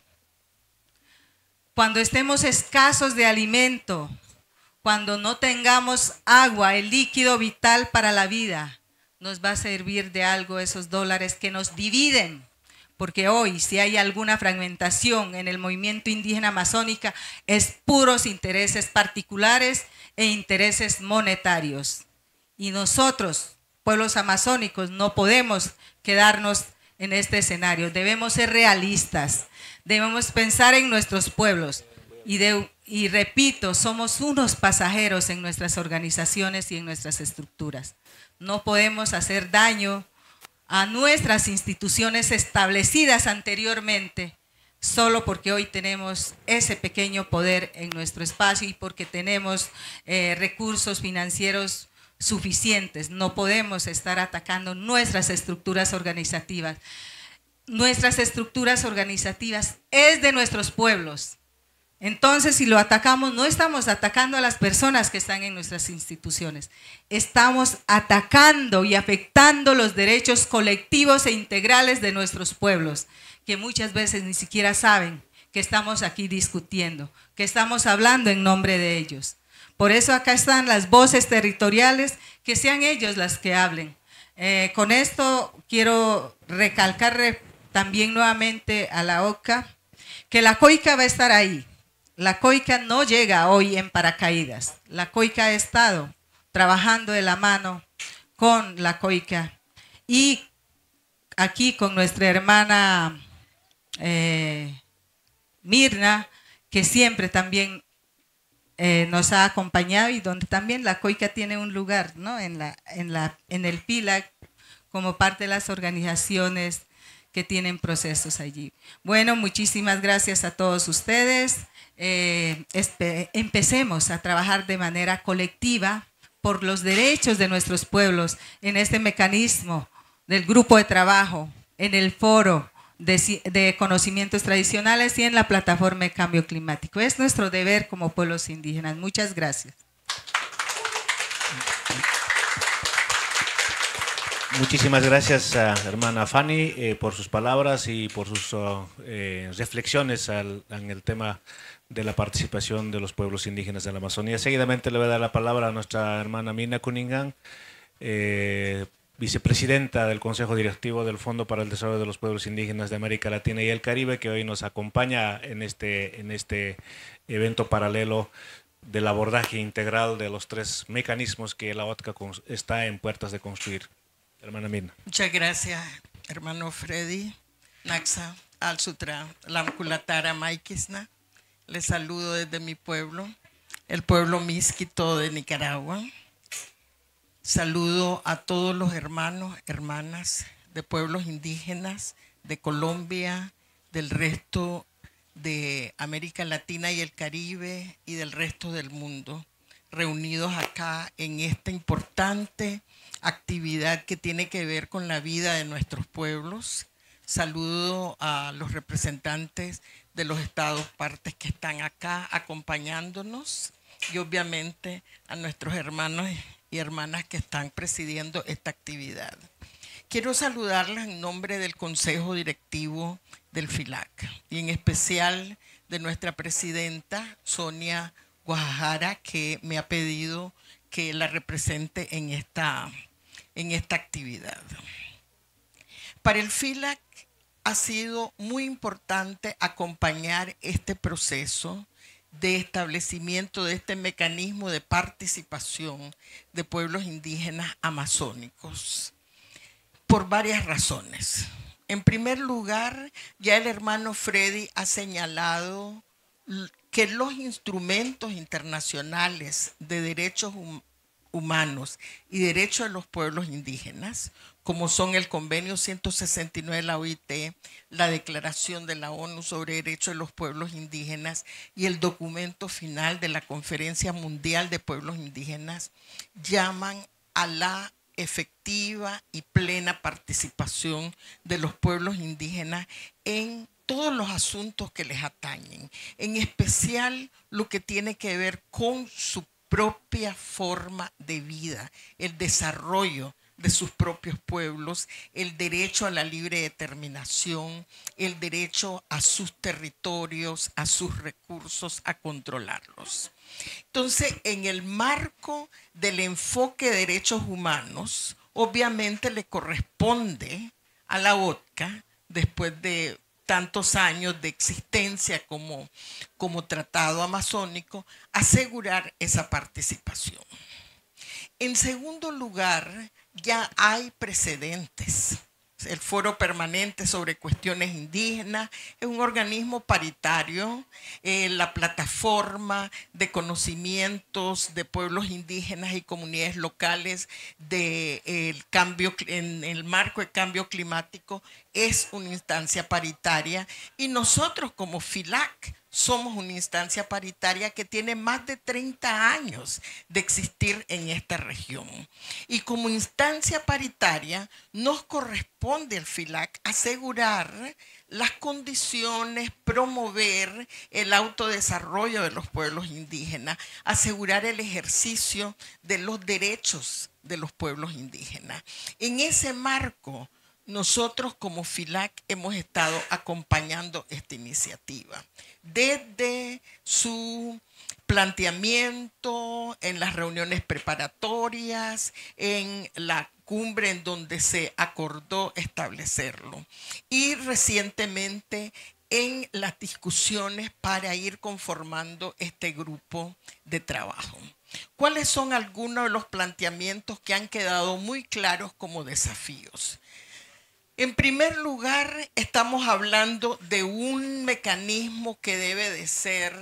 Cuando estemos escasos de alimento, cuando no tengamos agua, el líquido vital para la vida, ¿nos va a servir de algo esos dólares que nos dividen? Porque hoy, si hay alguna fragmentación en el movimiento indígena amazónica, es puros intereses particulares e intereses monetarios. Y nosotros, pueblos amazónicos, no podemos quedarnos en este escenario. Debemos ser realistas, debemos pensar en nuestros pueblos. Y, de, y repito, somos unos pasajeros en nuestras organizaciones y en nuestras estructuras. No podemos hacer daño a nuestras instituciones establecidas anteriormente, solo porque hoy tenemos ese pequeño poder en nuestro espacio y porque tenemos eh, recursos financieros suficientes. No podemos estar atacando nuestras estructuras organizativas. Nuestras estructuras organizativas es de nuestros pueblos. Entonces, si lo atacamos, no estamos atacando a las personas que están en nuestras instituciones. Estamos atacando y afectando los derechos colectivos e integrales de nuestros pueblos, que muchas veces ni siquiera saben que estamos aquí discutiendo, que estamos hablando en nombre de ellos. Por eso acá están las voces territoriales, que sean ellos las que hablen. Eh, con esto quiero recalcar re, también nuevamente a la O C A, que la COICA va a estar ahí. La COICA no llega hoy en paracaídas. La COICA ha estado trabajando de la mano con la COICA y aquí con nuestra hermana eh, Mirna, que siempre también eh, nos ha acompañado y donde también la COICA tiene un lugar, ¿no? en, la, en, la, en el P I L A C como parte de las organizaciones que tienen procesos allí. Bueno, muchísimas gracias a todos ustedes. Eh, este, empecemos a trabajar de manera colectiva por los derechos de nuestros pueblos en este mecanismo del grupo de trabajo, en el foro de, de conocimientos tradicionales y en la plataforma de cambio climático. Es nuestro deber como pueblos indígenas. Muchas gracias. Muchísimas gracias, uh, hermana Fanny, eh, por sus palabras y por sus uh, eh, reflexiones al, en el tema de la participación de los pueblos indígenas de la Amazonía. Seguidamente le voy a dar la palabra a nuestra hermana Mina Cunningham, eh, vicepresidenta del Consejo Directivo del Fondo para el Desarrollo de los Pueblos Indígenas de América Latina y el Caribe, que hoy nos acompaña en este, en este evento paralelo del abordaje integral de los tres mecanismos que la O T C A está en puertas de construir. Hermana Mina. Muchas gracias, hermano Freddy, Naxa, Al-Sutra, Lamkulatara, Maikisna. Les saludo desde mi pueblo, el pueblo Miskito de Nicaragua. Saludo a todos los hermanos, hermanas de pueblos indígenas de Colombia, del resto de América Latina y el Caribe y del resto del mundo, reunidos acá en esta importante actividad que tiene que ver con la vida de nuestros pueblos. Saludo a los representantes de los estados partes que están acá acompañándonos y obviamente a nuestros hermanos y hermanas que están presidiendo esta actividad. Quiero saludarlas en nombre del Consejo Directivo del FILAC y en especial de nuestra presidenta Sonia Guajajara, que me ha pedido que la represente en esta, en esta actividad. Para el FILAC ha sido muy importante acompañar este proceso de establecimiento de este mecanismo de participación de pueblos indígenas amazónicos por varias razones. En primer lugar, ya el hermano Freddy ha señalado que los instrumentos internacionales de derechos humanos y derechos de los pueblos indígenas, como son el Convenio ciento sesenta y nueve de la O I T, la Declaración de la ONU sobre Derechos de los Pueblos Indígenas y el documento final de la Conferencia Mundial de Pueblos Indígenas, llaman a la efectiva y plena participación de los pueblos indígenas en todos los asuntos que les atañen, en especial lo que tiene que ver con su propia forma de vida, el desarrollo de sus propios pueblos, el derecho a la libre determinación, el derecho a sus territorios, a sus recursos, a controlarlos. Entonces, en el marco del enfoque de derechos humanos, obviamente le corresponde a la O T C A, después de tantos años de existencia como, como tratado amazónico, asegurar esa participación. En segundo lugar, ya hay precedentes. El Foro Permanente sobre Cuestiones Indígenas es un organismo paritario. Eh, la plataforma de conocimientos de pueblos indígenas y comunidades locales de, eh, el cambio, en el marco del cambio climático es una instancia paritaria y nosotros como FILAC somos una instancia paritaria que tiene más de treinta años de existir en esta región. Y como instancia paritaria nos corresponde al FILAC asegurar las condiciones, promover el autodesarrollo de los pueblos indígenas, asegurar el ejercicio de los derechos de los pueblos indígenas. En ese marco, nosotros como FILAC hemos estado acompañando esta iniciativa desde su planteamiento en las reuniones preparatorias, en la cumbre en donde se acordó establecerlo y recientemente en las discusiones para ir conformando este grupo de trabajo. ¿Cuáles son algunos de los planteamientos que han quedado muy claros como desafíos? En primer lugar, estamos hablando de un mecanismo que debe de ser,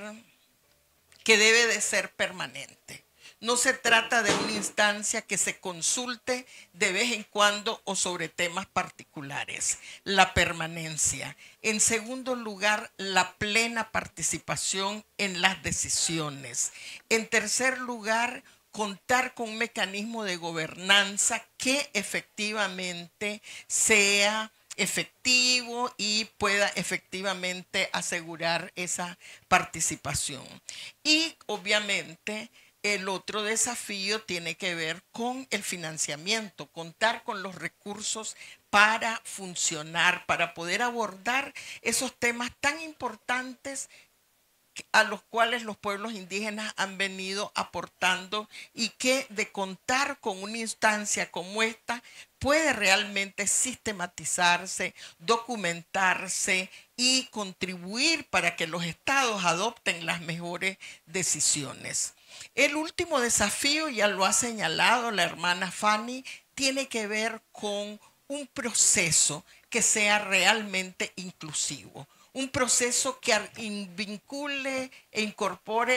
que debe de ser permanente. No se trata de una instancia que se consulte de vez en cuando o sobre temas particulares. La permanencia. En segundo lugar, la plena participación en las decisiones. En tercer lugar, contar con un mecanismo de gobernanza que efectivamente sea efectivo y pueda efectivamente asegurar esa participación. Y obviamente el otro desafío tiene que ver con el financiamiento, contar con los recursos para funcionar, para poder abordar esos temas tan importantes a los cuales los pueblos indígenas han venido aportando y que de contar con una instancia como esta puede realmente sistematizarse, documentarse y contribuir para que los estados adopten las mejores decisiones. El último desafío, ya lo ha señalado la hermana Fanny, tiene que ver con un proceso que sea realmente inclusivo. Un proceso que vincule e incorpore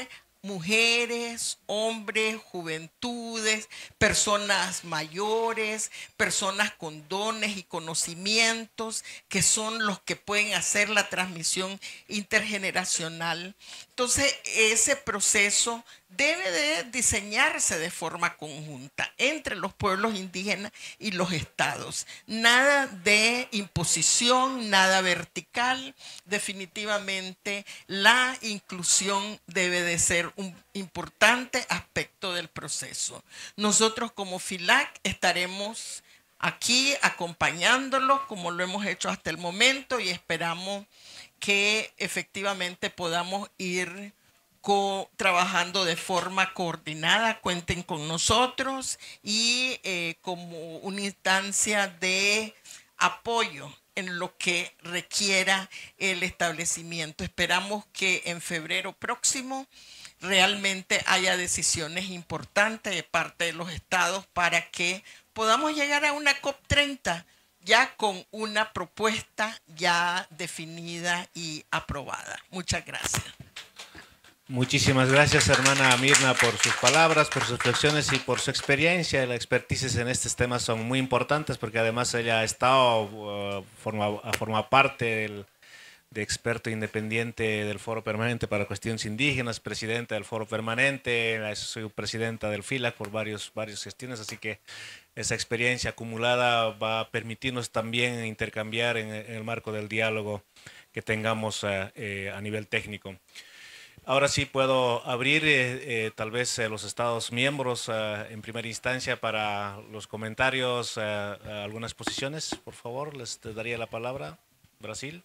mujeres, hombres, juventudes, personas mayores, personas con dones y conocimientos, que son los que pueden hacer la transmisión intergeneracional. Entonces, ese proceso debe de diseñarse de forma conjunta entre los pueblos indígenas y los estados. Nada de imposición, nada vertical. Definitivamente la inclusión debe de ser un importante aspecto del proceso. Nosotros como FILAC estaremos aquí acompañándolos como lo hemos hecho hasta el momento y esperamos que efectivamente podamos ir co trabajando de forma coordinada. Cuenten con nosotros y eh, como una instancia de apoyo en lo que requiera el establecimiento. Esperamos que en febrero próximo realmente haya decisiones importantes de parte de los estados para que podamos llegar a una COP treinta ya con una propuesta ya definida y aprobada. Muchas gracias. Muchísimas gracias, hermana Mirna, por sus palabras, por sus reflexiones y por su experiencia. La expertise en estos temas son muy importantes porque además ella ha estado, uh, forma, forma parte del, de experto independiente del Foro Permanente para Cuestiones Indígenas, presidenta del Foro Permanente, soy presidenta del FILAC por varios, varias gestiones, así que esa experiencia acumulada va a permitirnos también intercambiar en, en el marco del diálogo que tengamos uh, eh, a nivel técnico. Ahora sí puedo abrir eh, eh, tal vez eh, los Estados miembros eh, en primera instancia para los comentarios, eh, algunas posiciones, por favor, les daría la palabra. Brasil.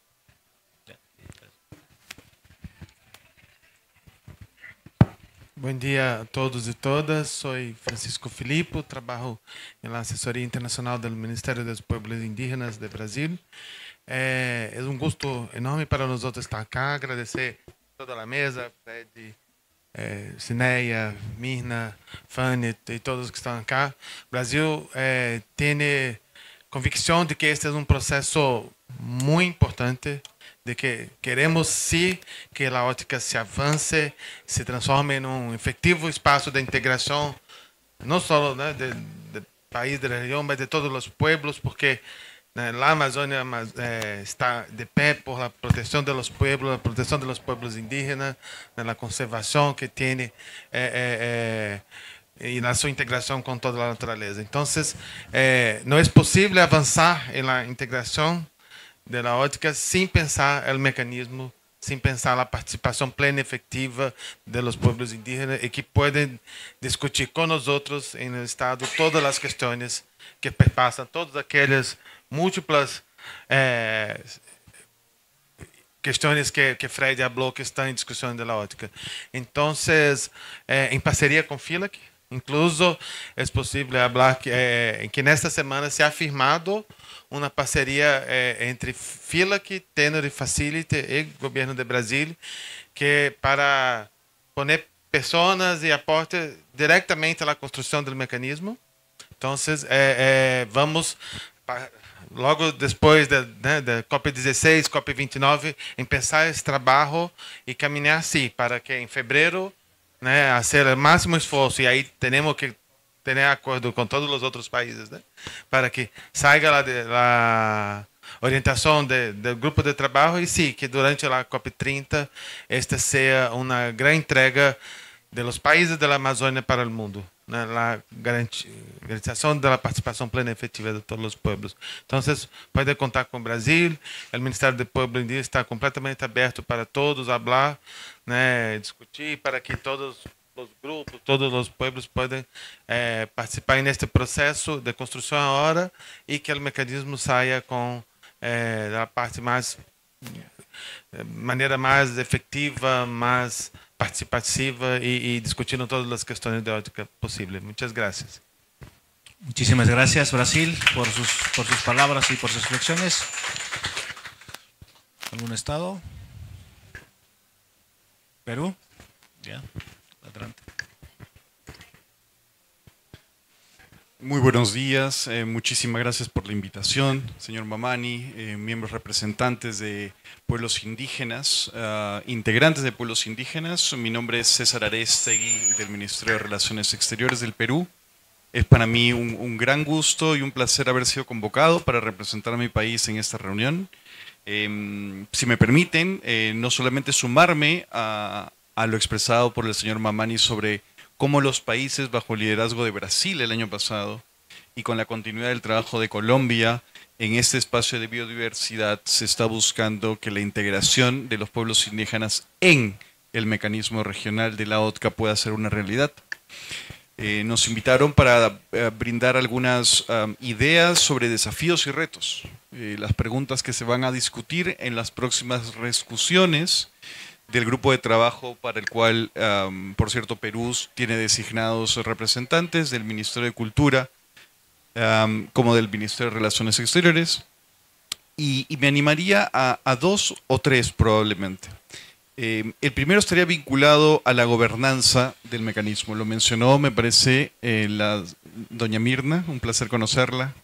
Bom dia a todos e todas. Sou Francisco Filippo, trabalho na Assessoria Internacional do Ministério dos Pueblos Indígenas do Brasil. É, é um gosto enorme para nós outros estar aqui. Agradecer toda a mesa, Fred, é, Cineia, Mirna, Fanny e todos que estão aqui. O Brasil é, tem convicção de que este é um processo muito importante, de que queremos sim que a ótica se avance, se transforme em um efetivo espaço de integração, não só né, do, do país, da região, mas de todos os pueblos, porque né, a Amazônia eh, está de pé por a proteção dos pueblos, a proteção dos pueblos indígenas, né, a conservação que tem eh, eh, eh, e na sua integração com toda a natureza. Então, eh, não é possível avançar na integração da ótica sem pensar o mecanismo, sem pensar a participação plena e efetiva dos povos indígenas e que podem discutir com nós outros no Estado todas as questões que perpassam todas aquelas múltiplas eh, questões que, que Fred falou que estão em discussão da ótica. Então, eh, em parceria com FILAC, incluso é possível falar que, eh, que nesta semana se ha firmado uma parceria eh, entre FILAC, Tenor Facility e Governo de Brasil, que para poner pessoas e aporte diretamente à construção do mecanismo. Então, eh, eh, vamos, logo depois da, né, da COP dezesseis, COP vinte e nove, começar esse trabalho e caminhar assim, para que em fevereiro, né, fazer o máximo esforço, e aí temos que ter acordo com todos os outros países, né, para que saia a orientação de, do grupo de trabalho e sim, que durante a COP trinta esta seja uma grande entrega dos países da Amazônia para o mundo, né, a garantização da participação plena e efetiva de todos os povos. Então, vocês podem contar com o Brasil, o Ministério do Povo Indígena está completamente aberto para todos falar, né, discutir, para que todos os grupos, todos os povos podem eh, participar neste processo de construção agora e que o mecanismo saia com eh, a parte mais, maneira mais efetiva, mais participativa e, e discutindo todas as questões de ótica possíveis. Muitas gracias. Muchísimas gracias, Brasil, por sus, por sus palabras y por sus reflexiones. ¿Algún estado? ¿Perú? Ya, adelante. Muy buenos días, eh, muchísimas gracias por la invitación, señor Mamani, eh, miembros representantes de pueblos indígenas, uh, integrantes de pueblos indígenas. Mi nombre es César Arestegui, del Ministerio de Relaciones Exteriores del Perú. Es para mí un, un gran gusto y un placer haber sido convocado para representar a mi país en esta reunión. Eh, si me permiten, eh, no solamente sumarme a, a lo expresado por el señor Mamani sobre cómo los países bajo el liderazgo de Brasil el año pasado y con la continuidad del trabajo de Colombia en este espacio de biodiversidad se está buscando que la integración de los pueblos indígenas en el mecanismo regional de la O T C A pueda ser una realidad. Eh, nos invitaron para eh, brindar algunas um, ideas sobre desafíos y retos, eh, las preguntas que se van a discutir en las próximas discusiones del grupo de trabajo para el cual, um, por cierto, Perú tiene designados representantes del Ministerio de Cultura um, como del Ministerio de Relaciones Exteriores, y, y me animaría a, a dos o tres probablemente. Eh, el primero estaría vinculado a la gobernanza del mecanismo. Lo mencionó, me parece, eh, la doña Mirna, un placer conocerla.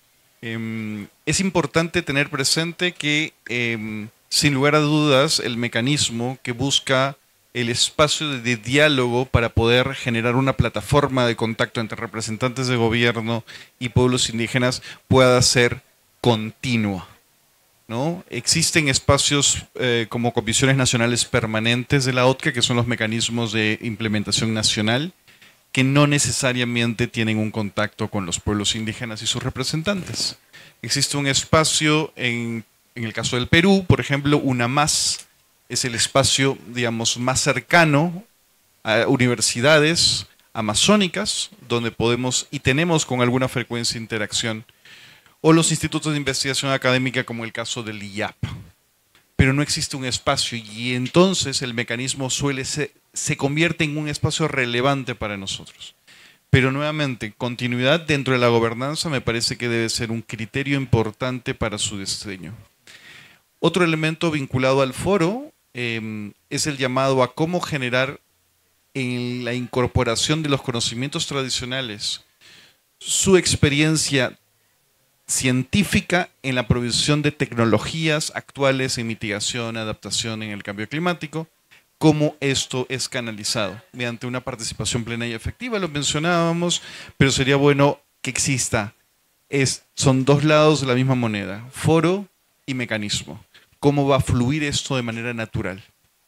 Eh, es importante tener presente que eh, sin lugar a dudas, el mecanismo que busca el espacio de, de diálogo para poder generar una plataforma de contacto entre representantes de gobierno y pueblos indígenas pueda ser continua, ¿no? Existen espacios eh, como comisiones nacionales permanentes de la O T C A, que son los mecanismos de implementación nacional, que no necesariamente tienen un contacto con los pueblos indígenas y sus representantes. Existe un espacio en En el caso del Perú, por ejemplo, UNAMAS es el espacio, digamos, más cercano a universidades amazónicas, donde podemos y tenemos con alguna frecuencia interacción, o los institutos de investigación académica, como el caso del I A P. Pero no existe un espacio, y entonces el mecanismo suele ser, se convierte en un espacio relevante para nosotros. Pero nuevamente, continuidad dentro de la gobernanza me parece que debe ser un criterio importante para su diseño. Otro elemento vinculado al foro eh, es el llamado a cómo generar en la incorporación de los conocimientos tradicionales su experiencia científica en la provisión de tecnologías actuales en mitigación, adaptación en el cambio climático, cómo esto es canalizado mediante una participación plena y efectiva. Lo mencionábamos, pero sería bueno que exista. Es, son dos lados de la misma moneda, foro y mecanismo. ¿Cómo va a fluir esto de manera natural?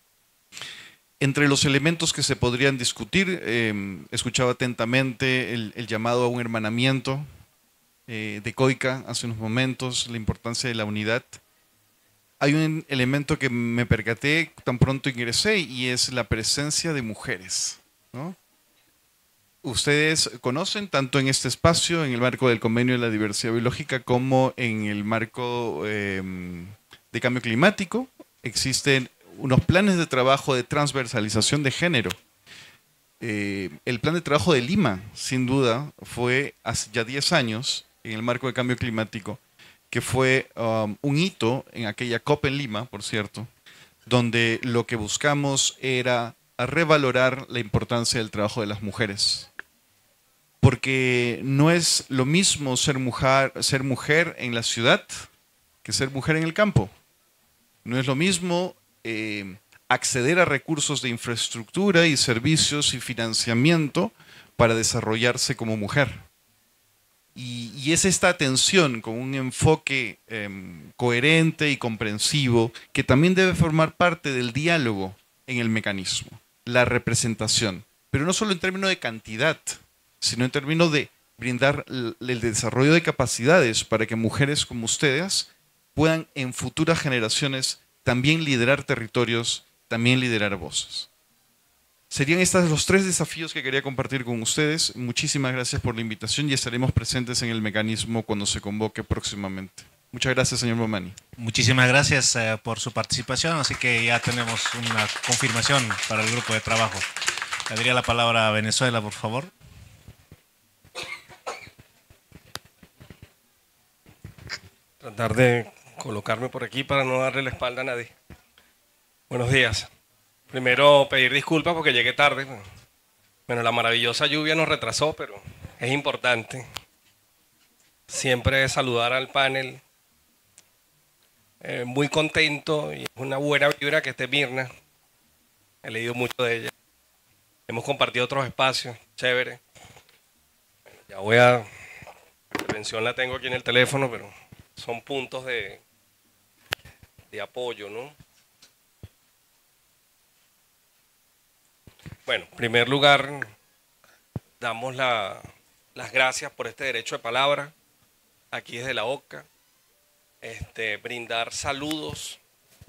Entre los elementos que se podrían discutir, eh, escuchaba atentamente el, el llamado a un hermanamiento eh, de COICA hace unos momentos, la importancia de la unidad. Hay un elemento que me percaté tan pronto ingresé y es la presencia de mujeres, ¿no? Ustedes conocen tanto en este espacio, en el marco del Convenio de la Diversidad Biológica, como en el marco eh, de cambio climático, existen unos planes de trabajo de transversalización de género. Eh, el plan de trabajo de Lima, sin duda, fue hace ya diez años, en el marco de cambio climático, que fue um, un hito en aquella COP en Lima, por cierto, donde lo que buscamos era revalorar la importancia del trabajo de las mujeres. Porque no es lo mismo ser mujer, ser mujer en la ciudad que ser mujer en el campo. No es lo mismo eh, acceder a recursos de infraestructura y servicios y financiamiento para desarrollarse como mujer. Y, y es esta atención con un enfoque eh, coherente y comprensivo que también debe formar parte del diálogo en el mecanismo, la representación, pero no solo en términos de cantidad, sino en términos de brindar el, el desarrollo de capacidades para que mujeres como ustedes puedan en futuras generaciones también liderar territorios, también liderar voces. Serían estos los tres desafíos que quería compartir con ustedes. Muchísimas gracias por la invitación y estaremos presentes en el mecanismo cuando se convoque próximamente. Muchas gracias, señor Mamani. Muchísimas gracias eh, por su participación, así que ya tenemos una confirmación para el grupo de trabajo. Le daría la palabra a Venezuela, por favor. Tratar de colocarme por aquí para no darle la espalda a nadie. Buenos días. Primero pedir disculpas porque llegué tarde. Bueno, la maravillosa lluvia nos retrasó, pero es importante siempre saludar al panel. Eh, muy contento y es una buena vibra que esté Mirna. He leído mucho de ella. Hemos compartido otros espacios, chévere. Ya voy a... La pensión la tengo aquí en el teléfono, pero son puntos de, de apoyo, ¿no? Bueno, en primer lugar, damos la, las gracias por este derecho de palabra, aquí desde la O C A. Este, brindar saludos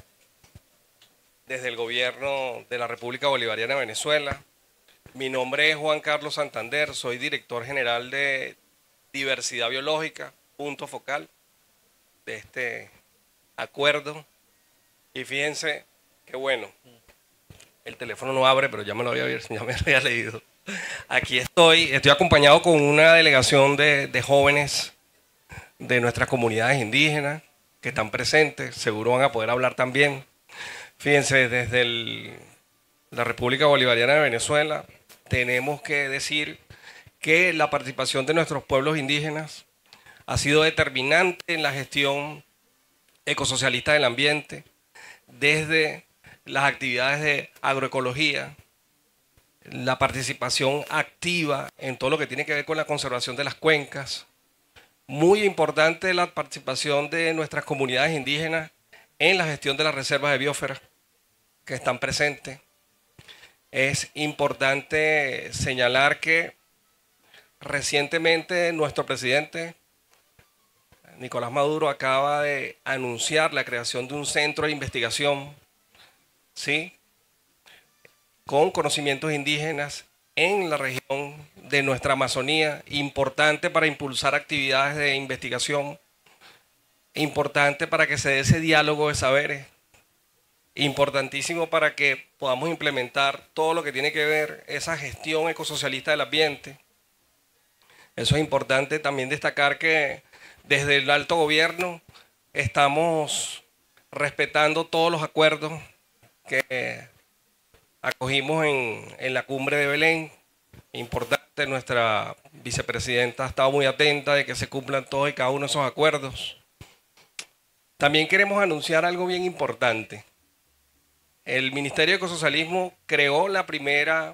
desde el gobierno de la República Bolivariana de Venezuela. Mi nombre es Juan Carlos Santander, soy director general de Diversidad Biológica, punto focal de este acuerdo. Y fíjense que bueno, el teléfono no abre, pero ya me lo había, ya me lo había leído. Aquí estoy, estoy acompañado con una delegación de, de jóvenes de nuestras comunidades indígenas que están presentes, seguro van a poder hablar también. Fíjense, desde el, la República Bolivariana de Venezuela tenemos que decir que la participación de nuestros pueblos indígenas ha sido determinante en la gestión ecosocialista del ambiente, desde las actividades de agroecología, la participación activa en todo lo que tiene que ver con la conservación de las cuencas. Muy importante la participación de nuestras comunidades indígenas en la gestión de las reservas de biosfera que están presentes. Es importante señalar que recientemente nuestro presidente Nicolás Maduro acaba de anunciar la creación de un centro de investigación, ¿sí?, con conocimientos indígenas en la región de nuestra Amazonía, importante para impulsar actividades de investigación, importante para que se dé ese diálogo de saberes, importantísimo para que podamos implementar todo lo que tiene que ver esa gestión ecosocialista del ambiente. Eso es importante también destacar que desde el alto gobierno estamos respetando todos los acuerdos que acogimos en, en la cumbre de Belén. Importante, nuestra vicepresidenta ha estado muy atenta de que se cumplan todos y cada uno de esos acuerdos. También queremos anunciar algo bien importante. El Ministerio de Ecosocialismo creó la primera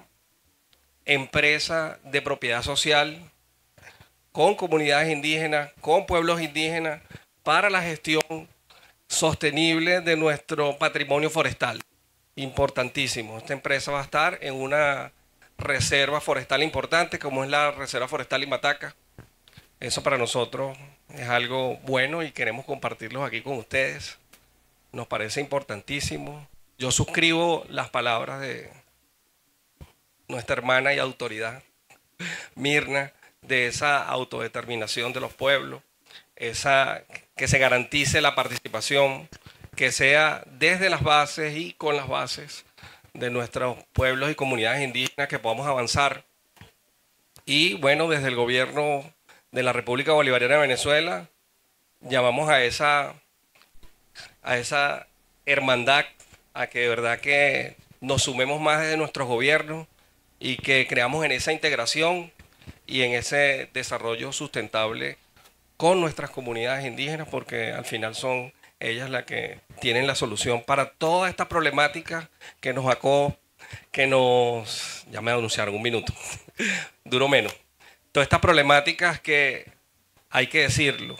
empresa de propiedad social con comunidades indígenas, con pueblos indígenas, para la gestión sostenible de nuestro patrimonio forestal. Importantísimo. Esta empresa va a estar en una reserva forestal importante como es la Reserva Forestal Imataca. Eso para nosotros es algo bueno y queremos compartirlos aquí con ustedes. Nos parece importantísimo. Yo suscribo las palabras de nuestra hermana y autoridad, Mirna, de esa autodeterminación de los pueblos, esa, que se garantice la participación, que sea desde las bases y con las bases de nuestros pueblos y comunidades indígenas que podamos avanzar. Y bueno, desde el gobierno de la República Bolivariana de Venezuela llamamos a esa, a esa hermandad, a que de verdad que nos sumemos más desde nuestros gobiernos y que creamos en esa integración y en ese desarrollo sustentable con nuestras comunidades indígenas, porque al final son ellas las que tienen la solución para toda esta problemática que nos acó, que nos... Ya me anunciaron un minuto, duró menos. Todas estas problemáticas que hay que decirlo.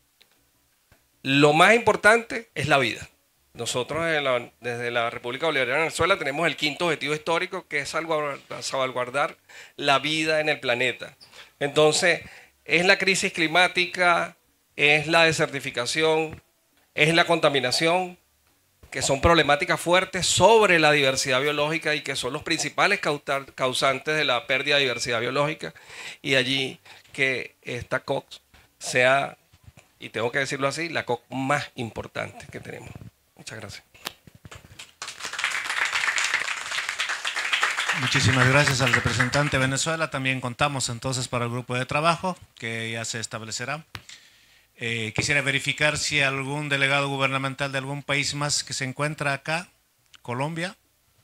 Lo más importante es la vida. Nosotros desde la, desde la República Bolivariana de Venezuela tenemos el quinto objetivo histórico, que es salvaguardar la vida en el planeta. Entonces, es la crisis climática, es la desertificación, es la contaminación, que son problemáticas fuertes sobre la diversidad biológica y que son los principales causantes de la pérdida de diversidad biológica. Y allí que esta C O P sea, y tengo que decirlo así, la C O P más importante que tenemos. Muchas gracias. Muchísimas gracias al representante de Venezuela. También contamos entonces para el grupo de trabajo que ya se establecerá. Eh, quisiera verificar si hay algún delegado gubernamental de algún país más que se encuentra acá. Colombia.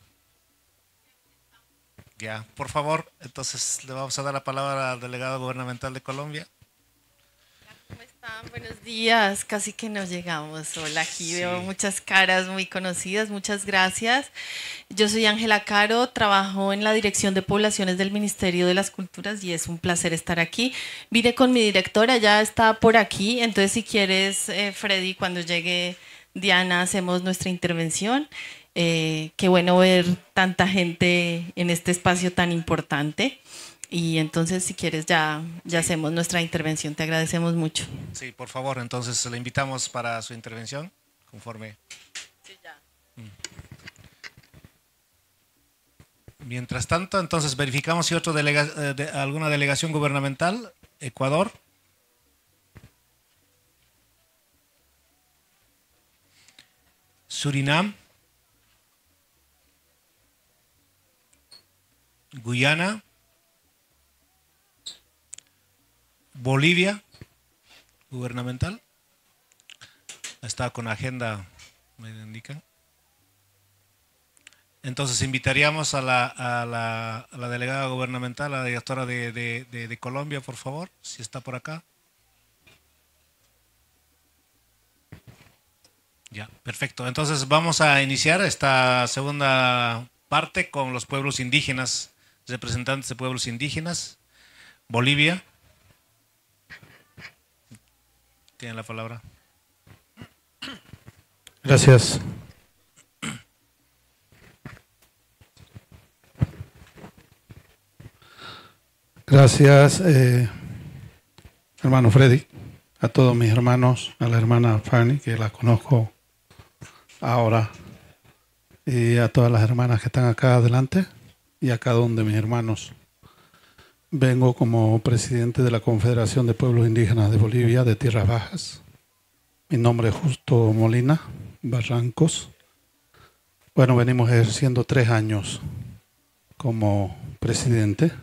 Ya, por favor, entonces le vamos a dar la palabra al delegado gubernamental de Colombia. están? Buenos días, casi que nos llegamos. Hola, aquí sí. Veo muchas caras muy conocidas, muchas gracias. Yo soy Ángela Caro, trabajo en la Dirección de Poblaciones del Ministerio de las Culturas y es un placer estar aquí. Vine con mi directora, ya está por aquí, entonces si quieres, eh, Freddy, cuando llegue Diana, hacemos nuestra intervención. Eh, qué bueno ver tanta gente en este espacio tan importante. Y entonces, si quieres, ya, ya hacemos nuestra intervención. Te agradecemos mucho. Sí, por favor, entonces le invitamos para su intervención, conforme. Sí, ya. Mientras tanto, entonces verificamos si otro delega, eh, de, alguna delegación gubernamental, Ecuador. Surinam. Guyana. Bolivia, gubernamental. Está con agenda, me indican. Entonces invitaríamos a la, a la, a la delegada gubernamental, a la directora de, de, de, de Colombia, por favor, si está por acá. Ya, perfecto. Entonces vamos a iniciar esta segunda parte con los pueblos indígenas, representantes de pueblos indígenas. Bolivia. Tiene la palabra. Gracias. Gracias, eh, hermano Freddy, a todos mis hermanos, a la hermana Fanny, que la conozco ahora, y a todas las hermanas que están acá adelante, y a cada uno de mis hermanos. Vengo como presidente de la Confederación de Pueblos Indígenas de Bolivia, de Tierras Bajas. Mi nombre es Justo Molina Barrancos. Bueno, venimos ejerciendo tres años como presidente.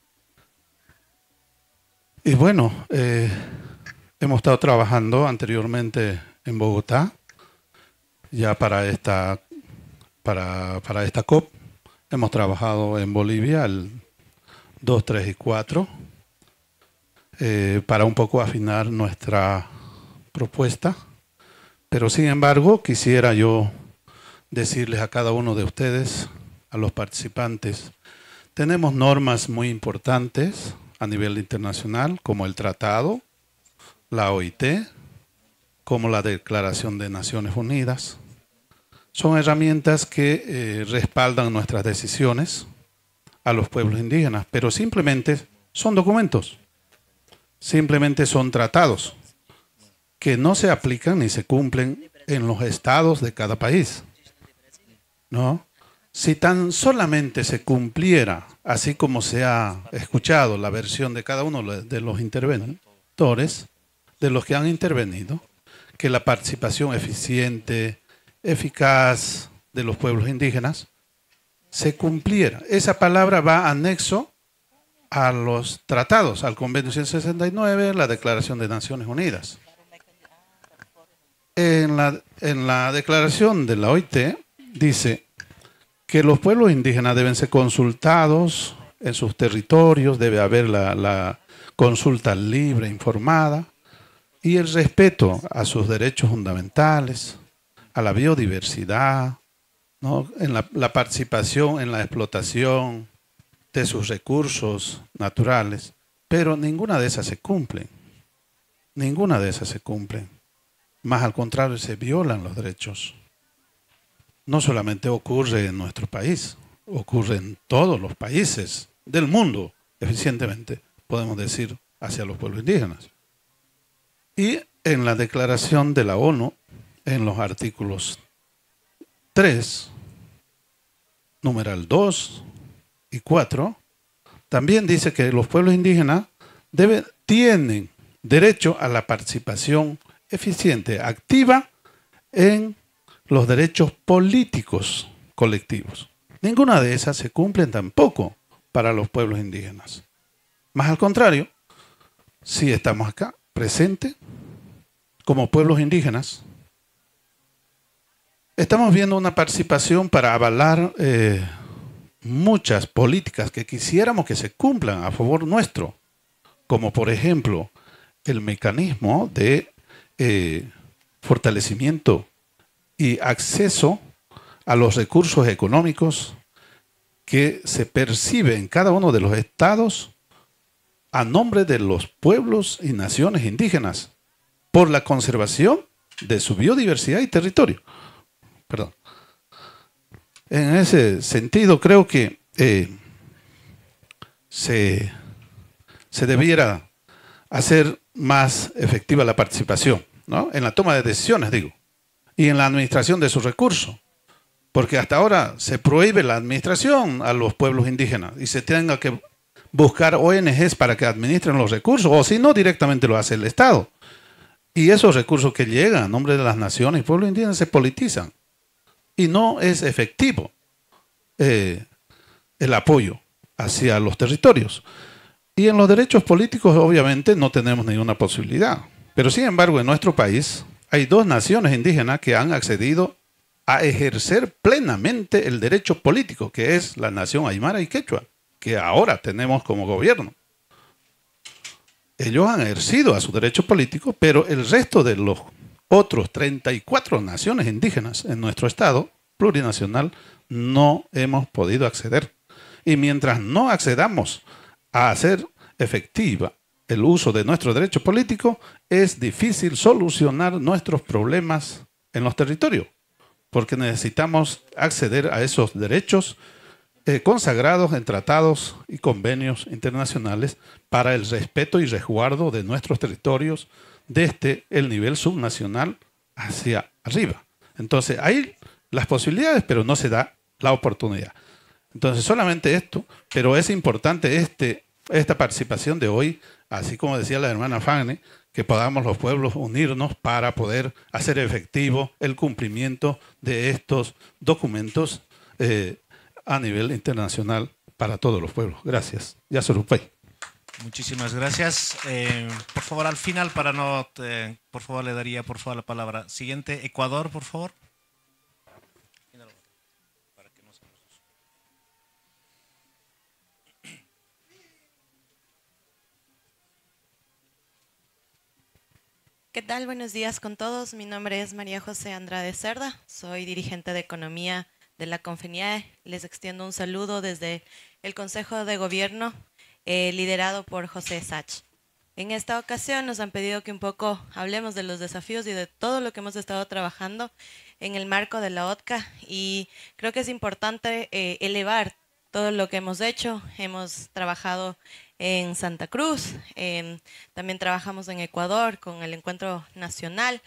Y bueno, eh, hemos estado trabajando anteriormente en Bogotá, ya para esta, para, para esta COP. Hemos trabajado en Bolivia el dos, tres y cuatro, eh, para un poco afinar nuestra propuesta. Pero sin embargo, quisiera yo decirles a cada uno de ustedes, a los participantes, tenemos normas muy importantes a nivel internacional, como el Tratado, la O I T, como la Declaración de Naciones Unidas. Son herramientas que eh, respaldan nuestras decisiones a los pueblos indígenas, pero simplemente son documentos, simplemente son tratados que no se aplican ni se cumplen en los estados de cada país, ¿no? Si tan solamente se cumpliera, así como se ha escuchado la versión de cada uno de los interventores, de los que han intervenido, que la participación eficiente, eficaz de los pueblos indígenas se cumpliera. Esa palabra va anexo a los tratados, al Convenio ciento sesenta y nueve, la Declaración de Naciones Unidas. En la, en la declaración de la O I T dice que los pueblos indígenas deben ser consultados en sus territorios, debe haber la, la consulta libre, informada, y el respeto a sus derechos fundamentales, a la biodiversidad, ¿no? En la, la participación en la explotación de sus recursos naturales, pero ninguna de esas se cumple, ninguna de esas se cumple. Más al contrario, se violan los derechos. No solamente ocurre en nuestro país, ocurre en todos los países del mundo, eficientemente, podemos decir, hacia los pueblos indígenas. Y en la declaración de la ONU, en los artículos tres, numeral dos y cuatro, también dice que los pueblos indígenas deben, tienen derecho a la participación eficiente, activa en los derechos políticos colectivos. Ninguna de esas se cumplen tampoco para los pueblos indígenas. Más al contrario, si estamos acá presentes como pueblos indígenas, estamos viendo una participación para avalar eh, muchas políticas que quisiéramos que se cumplan a favor nuestro, como por ejemplo el mecanismo de eh, fortalecimiento y acceso a los recursos económicos que se percibe en cada uno de los estados a nombre de los pueblos y naciones indígenas por la conservación de su biodiversidad y territorio. Perdón. En ese sentido, creo que eh, se, se debiera hacer más efectiva la participación, ¿no? En la toma de decisiones, digo, y en la administración de sus recursos. Porque hasta ahora se prohíbe la administración a los pueblos indígenas y se tenga que buscar O N Ges para que administren los recursos, o si no, directamente lo hace el Estado. Y esos recursos que llegan a nombre de las naciones y pueblos indígenas se politizan. Y no es efectivo eh, el apoyo hacia los territorios. Y en los derechos políticos, obviamente, no tenemos ninguna posibilidad. Pero, sin embargo, en nuestro país hay dos naciones indígenas que han accedido a ejercer plenamente el derecho político, que es la nación aymara y quechua, que ahora tenemos como gobierno. Ellos han ejercido a su derecho político, pero el resto de los otros treinta y cuatro naciones indígenas en nuestro estado plurinacional no hemos podido acceder. Y mientras no accedamos a hacer efectiva el uso de nuestro derecho político, es difícil solucionar nuestros problemas en los territorios, porque necesitamos acceder a esos derechos eh, consagrados en tratados y convenios internacionales para el respeto y resguardo de nuestros territorios desde el nivel subnacional hacia arriba. Entonces, hay las posibilidades, pero no se da la oportunidad. Entonces, solamente esto, pero es importante este, esta participación de hoy, así como decía la hermana Fanny, que podamos los pueblos unirnos para poder hacer efectivo el cumplimiento de estos documentos eh, a nivel internacional para todos los pueblos. Gracias. Ya se lo pay. Muchísimas gracias. Eh, por favor, al final, para no, eh, por favor, le daría por favor la palabra. Siguiente, Ecuador, por favor. ¿Qué tal? Buenos días con todos. Mi nombre es María José Andrade Cerda. Soy dirigente de Economía de la Confeniae. Les extiendo un saludo desde el Consejo de Gobierno eh, liderado por José Sach. En esta ocasión nos han pedido que un poco hablemos de los desafíos y de todo lo que hemos estado trabajando en el marco de la O T C A, y creo que es importante eh, elevar todo lo que hemos hecho. Hemos trabajado en Santa Cruz, eh, también trabajamos en Ecuador con el Encuentro Nacional,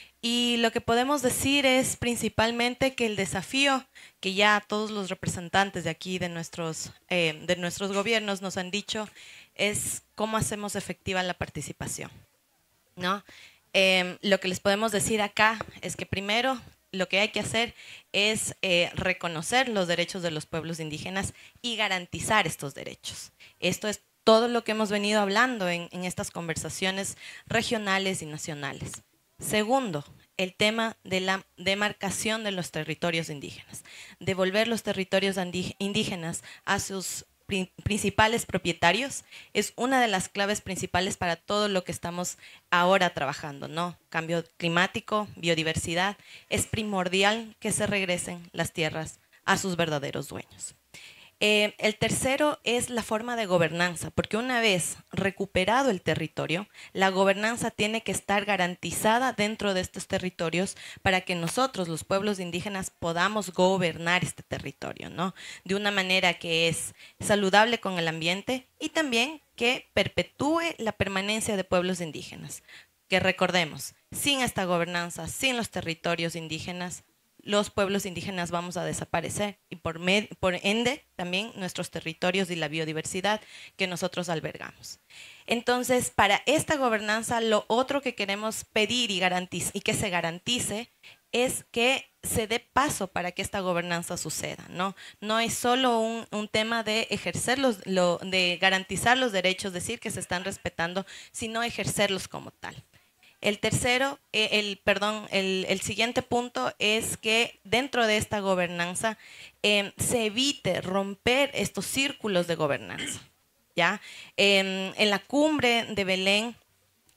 y lo que podemos decir es principalmente que el desafío que ya todos los representantes de aquí, de nuestros, eh, de nuestros gobiernos nos han dicho, es cómo hacemos efectiva la participación, ¿no? Eh, lo que les podemos decir acá es que primero lo que hay que hacer es eh, reconocer los derechos de los pueblos indígenas y garantizar estos derechos. Esto es todo lo que hemos venido hablando en, en estas conversaciones regionales y nacionales. Segundo, el tema de la demarcación de los territorios indígenas. Devolver los territorios indígenas a sus principales propietarios es una de las claves principales para todo lo que estamos ahora trabajando, ¿no? Cambio climático, biodiversidad. Es primordial que se regresen las tierras a sus verdaderos dueños. Eh, el tercero es la forma de gobernanza, porque una vez recuperado el territorio, la gobernanza tiene que estar garantizada dentro de estos territorios para que nosotros, los pueblos indígenas, podamos gobernar este territorio, ¿no? De una manera que es saludable con el ambiente y también que perpetúe la permanencia de pueblos indígenas. Que recordemos, sin esta gobernanza, sin los territorios indígenas, los pueblos indígenas vamos a desaparecer y por, med, por ende también nuestros territorios y la biodiversidad que nosotros albergamos. Entonces, para esta gobernanza, lo otro que queremos pedir y, garantiz, y que se garantice es que se dé paso para que esta gobernanza suceda, ¿no? No es solo un, un tema de ejercer los, lo, de garantizar los derechos, decir que se están respetando, sino ejercerlos como tal. El tercero, el, perdón, el, el siguiente punto es que dentro de esta gobernanza eh, se evite romper estos círculos de gobernanza, ¿ya? Eh, en la cumbre de Belén,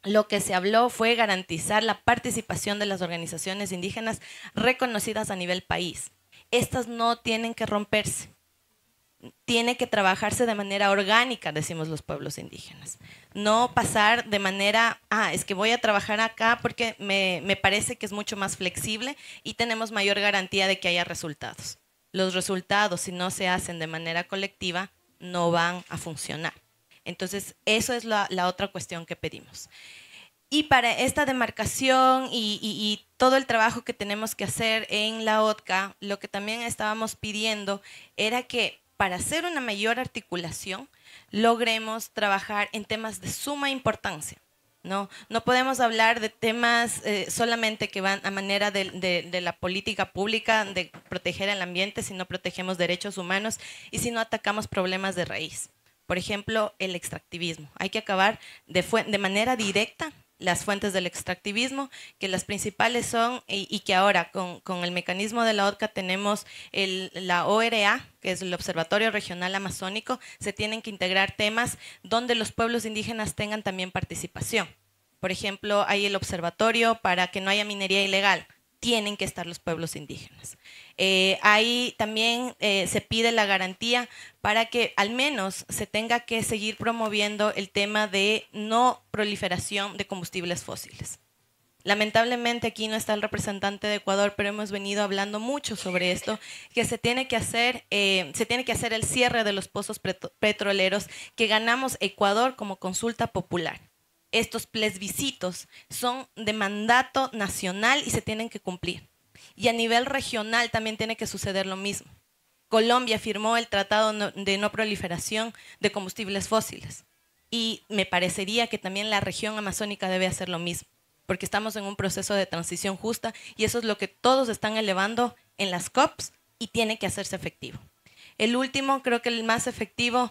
lo que se habló fue garantizar la participación de las organizaciones indígenas reconocidas a nivel país. Estas no tienen que romperse. Tiene que trabajarse de manera orgánica, decimos los pueblos indígenas. No pasar de manera, ah, es que voy a trabajar acá porque me, me parece que es mucho más flexible y tenemos mayor garantía de que haya resultados. Los resultados, si no se hacen de manera colectiva, no van a funcionar. Entonces, eso es la, la otra cuestión que pedimos. Y para esta demarcación y, y, y todo el trabajo que tenemos que hacer en la O T C A, lo que también estábamos pidiendo era que para hacer una mayor articulación, logremos trabajar en temas de suma importancia. No, no podemos hablar de temas eh, solamente que van a manera de, de, de la política pública, de proteger el ambiente, si no protegemos derechos humanos y si no atacamos problemas de raíz. Por ejemplo, el extractivismo. Hay que acabar de, de manera directa las fuentes del extractivismo, que las principales son, y, y que ahora con, con el mecanismo de la O T C A tenemos el, la O R A, que es el Observatorio Regional Amazónico, se tienen que integrar temas donde los pueblos indígenas tengan también participación. Por ejemplo, hay el observatorio para que no haya minería ilegal, tienen que estar los pueblos indígenas. Eh, ahí también eh, se pide la garantía para que al menos se tenga que seguir promoviendo el tema de no proliferación de combustibles fósiles. Lamentablemente aquí no está el representante de Ecuador, pero hemos venido hablando mucho sobre esto, que se tiene que hacer, eh, se tiene que hacer el cierre de los pozos petroleros que ganamos Ecuador como consulta popular. Estos plebiscitos son de mandato nacional y se tienen que cumplir. Y a nivel regional también tiene que suceder lo mismo. Colombia firmó el Tratado de No Proliferación de Combustibles Fósiles y me parecería que también la región amazónica debe hacer lo mismo, porque estamos en un proceso de transición justa y eso es lo que todos están elevando en las COPs y tiene que hacerse efectivo. El último, creo que el más efectivo,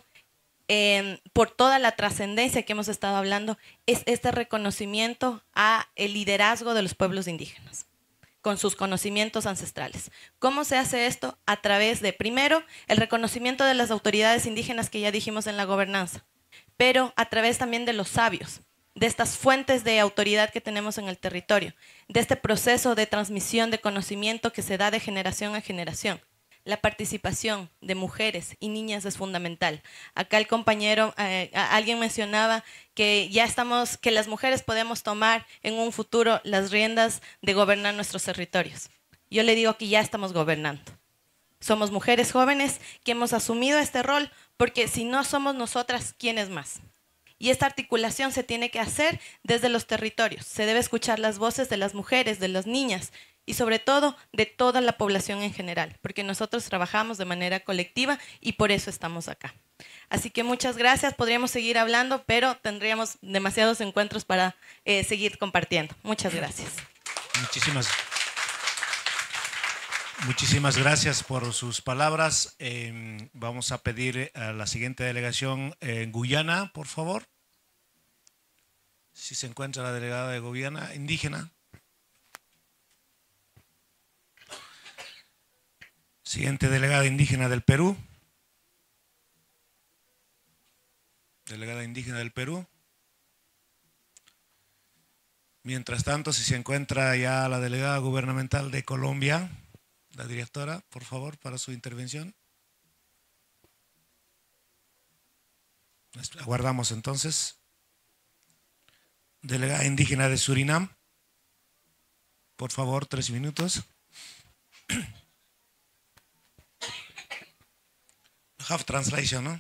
Eh, por toda la trascendencia que hemos estado hablando, es este reconocimiento a el liderazgo de los pueblos indígenas, con sus conocimientos ancestrales. ¿Cómo se hace esto? A través de, primero, el reconocimiento de las autoridades indígenas que ya dijimos en la gobernanza, pero a través también de los sabios, de estas fuentes de autoridad que tenemos en el territorio, de este proceso de transmisión de conocimiento que se da de generación a generación. La participación de mujeres y niñas es fundamental. Acá el compañero, eh, alguien mencionaba que ya estamos, que las mujeres podemos tomar en un futuro las riendas de gobernar nuestros territorios. Yo le digo que ya estamos gobernando. Somos mujeres jóvenes que hemos asumido este rol, porque si no somos nosotras, ¿quién es más? Y esta articulación se tiene que hacer desde los territorios. Se debe escuchar las voces de las mujeres, de las niñas, y sobre todo de toda la población en general, porque nosotros trabajamos de manera colectiva y por eso estamos acá. Así que muchas gracias, podríamos seguir hablando, pero tendríamos demasiados encuentros para eh, seguir compartiendo. Muchas gracias. Muchísimas, muchísimas gracias por sus palabras. Eh, vamos a pedir a la siguiente delegación en Guyana, por favor. Si se encuentra la delegada de Guyana indígena. Siguiente delegada indígena del Perú. Delegada indígena del Perú. Mientras tanto, si se encuentra ya la delegada gubernamental de Colombia, la directora, por favor, para su intervención. Aguardamos entonces. Delegada indígena de Surinam. Por favor, tres minutos. Have translation, no?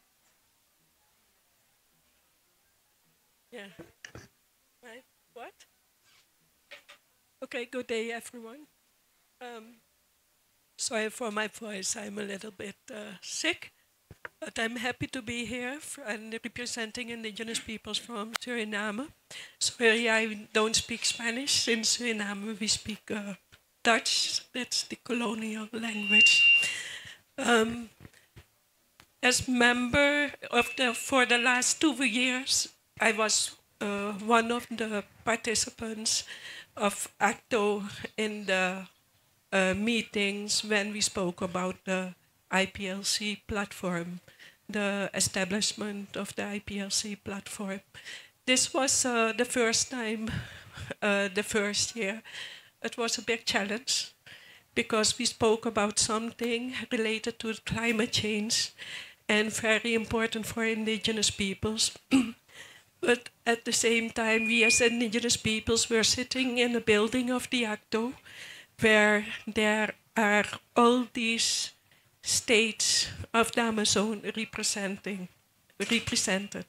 Yeah. Right. What? Okay, good day, everyone. Um, sorry for my voice, I'm a little bit uh, sick, but I'm happy to be here and representing indigenous peoples from Suriname. Sorry, I don't speak Spanish. In Suriname, we speak uh, Dutch. That's the colonial language. Um, As member of the, for the last two years, I was uh, one of the participants of ACTO in the uh, meetings when we spoke about the I P L C platform, the establishment of the I P L C platform. this was uh, the first time, uh, the first year. It was a big challenge because we spoke about something related to climate change and very important for indigenous peoples. But at the same time, we as indigenous peoples were sitting in a building of the ACTO where there are all these states of the Amazon representing, represented.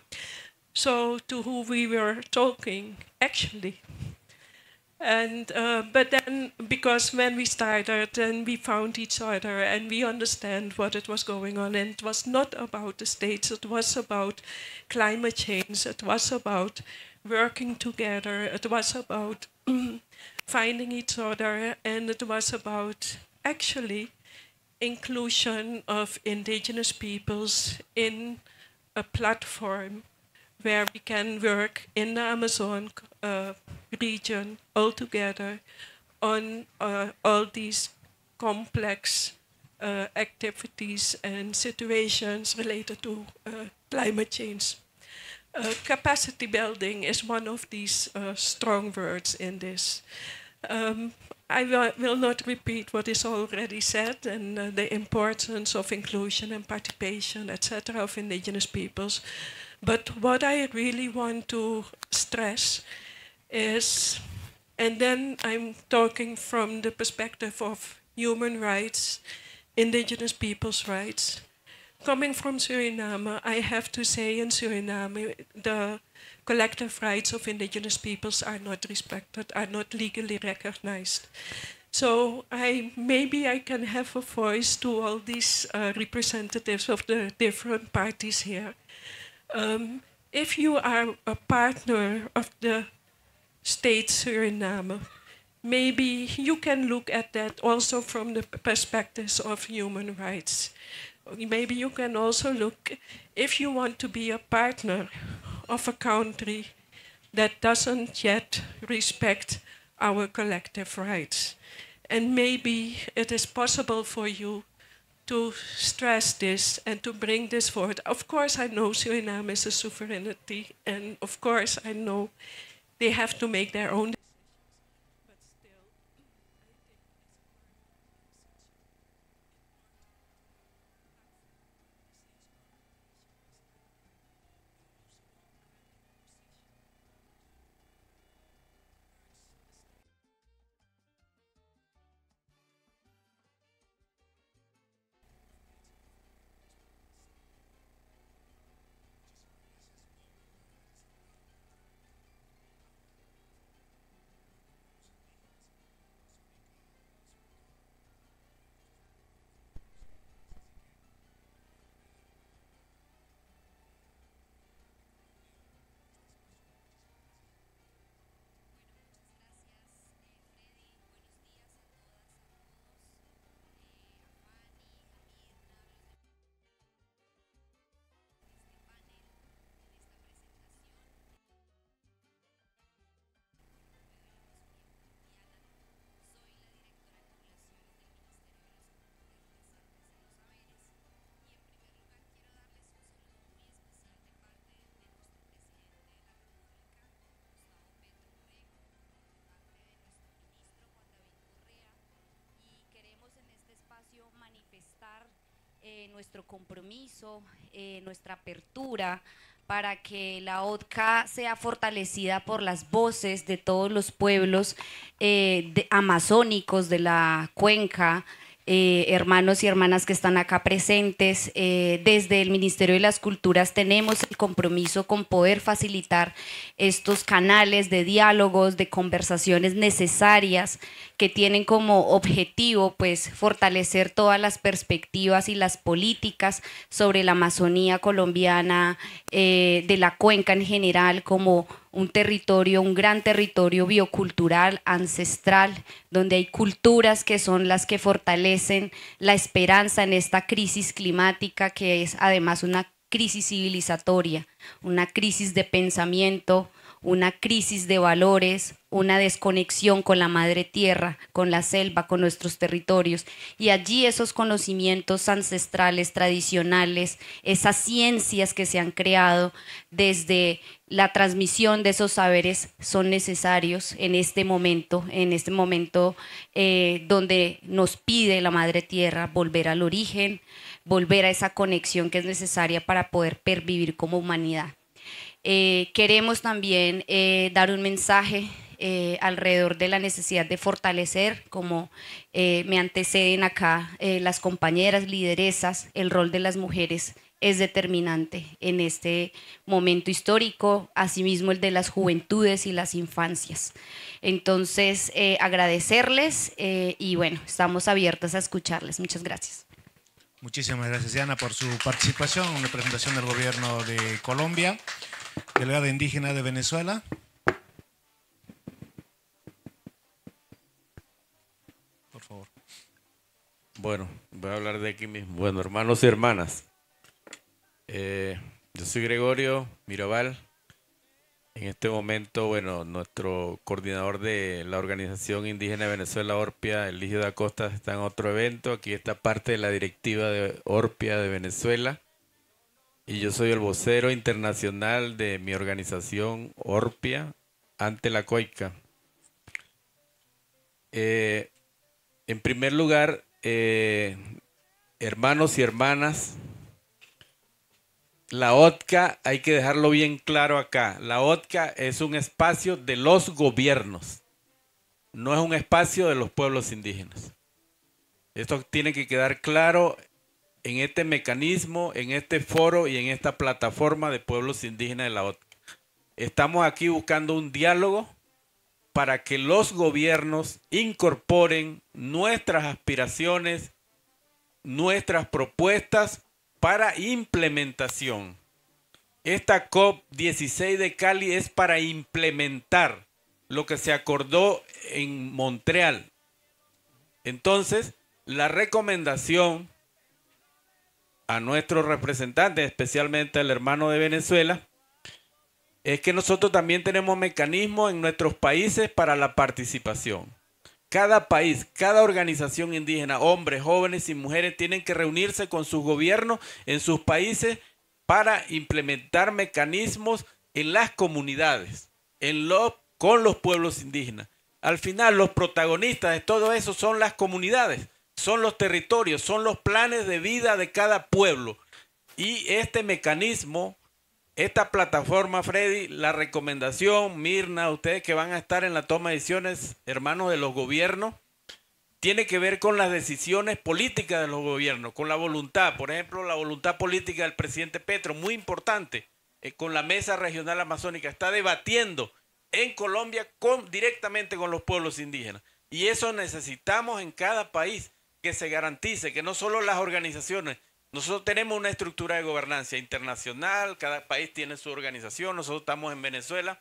So to who we were talking, actually. And, uh, but then, because when we started and we found each other and we understand what it was going on, and it was not about the states, it was about climate change, it was about working together, it was about finding each other, and it was about actually inclusion of indigenous peoples in a platform where we can work in the Amazon uh, region all together on uh, all these complex uh, activities and situations related to uh, climate change. Uh, capacity building is one of these uh, strong words in this. Um, I will, will not repeat what is already said and uh, the importance of inclusion and participation, et cetera, of indigenous peoples. But what I really want to stress is, and then I'm talking from the perspective of human rights, indigenous people's rights. Coming from Suriname, I have to say in Suriname, the collective rights of indigenous peoples are not respected, are not legally recognized. So I, maybe I can have a voice to all these uh, representatives of the different parties here. Um, if you are a partner of the state Suriname, maybe you can look at that also from the perspectives of human rights. Maybe you can also look, if you want to be a partner of a country that doesn't yet respect our collective rights. And maybe it is possible for you to stress this and to bring this forward. Of course, I know Suriname is a sovereignty, and of course, I know they have to make their own decisions. But still, manifestar eh, nuestro compromiso, eh, nuestra apertura para que la O D C A sea fortalecida por las voces de todos los pueblos eh, de, amazónicos de la cuenca, eh, hermanos y hermanas que están acá presentes. Eh, desde el Ministerio de las Culturas tenemos el compromiso con poder facilitar estos canales de diálogos, de conversaciones necesarias que tienen como objetivo pues fortalecer todas las perspectivas y las políticas sobre la Amazonía colombiana, eh, de la cuenca en general, como un territorio, un gran territorio biocultural, ancestral, donde hay culturas que son las que fortalecen la esperanza en esta crisis climática, que es además una crisis civilizatoria, una crisis de pensamiento, una crisis de valores, una desconexión con la madre tierra, con la selva, con nuestros territorios. Y allí esos conocimientos ancestrales, tradicionales, esas ciencias que se han creado desde la transmisión de esos saberes son necesarios en este momento, en este momento eh, donde nos pide la madre tierra volver al origen, volver a esa conexión que es necesaria para poder pervivir como humanidad. Eh, queremos también eh, dar un mensaje eh, alrededor de la necesidad de fortalecer, como eh, me anteceden acá eh, las compañeras lideresas, el rol de las mujeres es determinante en este momento histórico, asimismo el de las juventudes y las infancias. Entonces, eh, agradecerles eh, y bueno, estamos abiertas a escucharles. Muchas gracias. Muchísimas gracias, Diana, por su participación en la presentación del gobierno de Colombia. Delegada indígena de Venezuela. Por favor. Bueno, voy a hablar de aquí mismo. Bueno, hermanos y hermanas, eh, yo soy Gregorio Mirabal. En este momento, bueno, nuestro coordinador de la Organización Indígena de Venezuela, Orpia, Eligio da Costa, está en otro evento. Aquí está parte de la directiva de Orpia de Venezuela. Y yo soy el vocero internacional de mi organización Orpia ante la COICA. Eh, en primer lugar, eh, hermanos y hermanas, la O T C A, hay que dejarlo bien claro acá, la O T C A es un espacio de los gobiernos, no es un espacio de los pueblos indígenas. Esto tiene que quedar claro en este mecanismo, en este foro y en esta plataforma de pueblos indígenas de la O T C A. Estamos aquí buscando un diálogo para que los gobiernos incorporen nuestras aspiraciones, nuestras propuestas para implementación. Esta COP dieciséis de Cali es para implementar lo que se acordó en Montreal. Entonces, la recomendación a nuestros representantes, especialmente al hermano de Venezuela, es que nosotros también tenemos mecanismos en nuestros países para la participación. Cada país, cada organización indígena, hombres, jóvenes y mujeres tienen que reunirse con sus gobiernos en sus países para implementar mecanismos en las comunidades, en lo, con los pueblos indígenas. Al final, los protagonistas de todo eso son las comunidades, son los territorios, son los planes de vida de cada pueblo. Y este mecanismo, esta plataforma, Freddy, la recomendación, Mirna, ustedes que van a estar en la toma de decisiones, hermanos de los gobiernos, tiene que ver con las decisiones políticas de los gobiernos, con la voluntad. Por ejemplo, la voluntad política del presidente Petro, muy importante, eh, con la Mesa Regional Amazónica, está debatiendo en Colombia con, directamente con los pueblos indígenas. Y eso necesitamos en cada país, que se garantice que no solo las organizaciones. Nosotros tenemos una estructura de gobernanza internacional, cada país tiene su organización, nosotros estamos en Venezuela.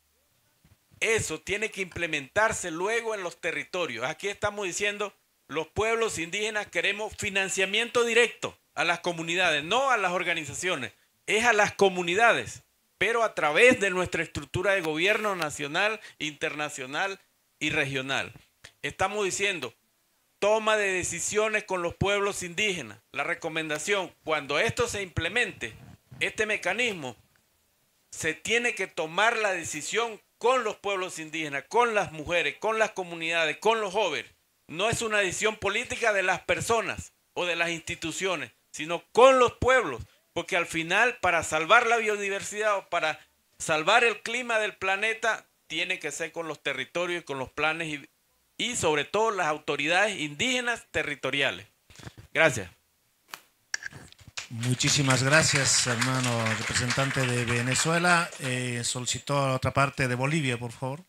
Eso tiene que implementarse luego en los territorios. Aquí estamos diciendo, los pueblos indígenas queremos financiamiento directo a las comunidades, no a las organizaciones, es a las comunidades, pero a través de nuestra estructura de gobierno nacional, internacional y regional. Estamos diciendo, toma de decisiones con los pueblos indígenas. La recomendación, cuando esto se implemente, este mecanismo, se tiene que tomar la decisión con los pueblos indígenas, con las mujeres, con las comunidades, con los jóvenes. No es una decisión política de las personas o de las instituciones, sino con los pueblos, porque al final, para salvar la biodiversidad o para salvar el clima del planeta, tiene que ser con los territorios y con los planes y y sobre todo las autoridades indígenas territoriales. Gracias. Muchísimas gracias, hermano representante de Venezuela. Eh, solicitó a la otra parte de Bolivia, por favor.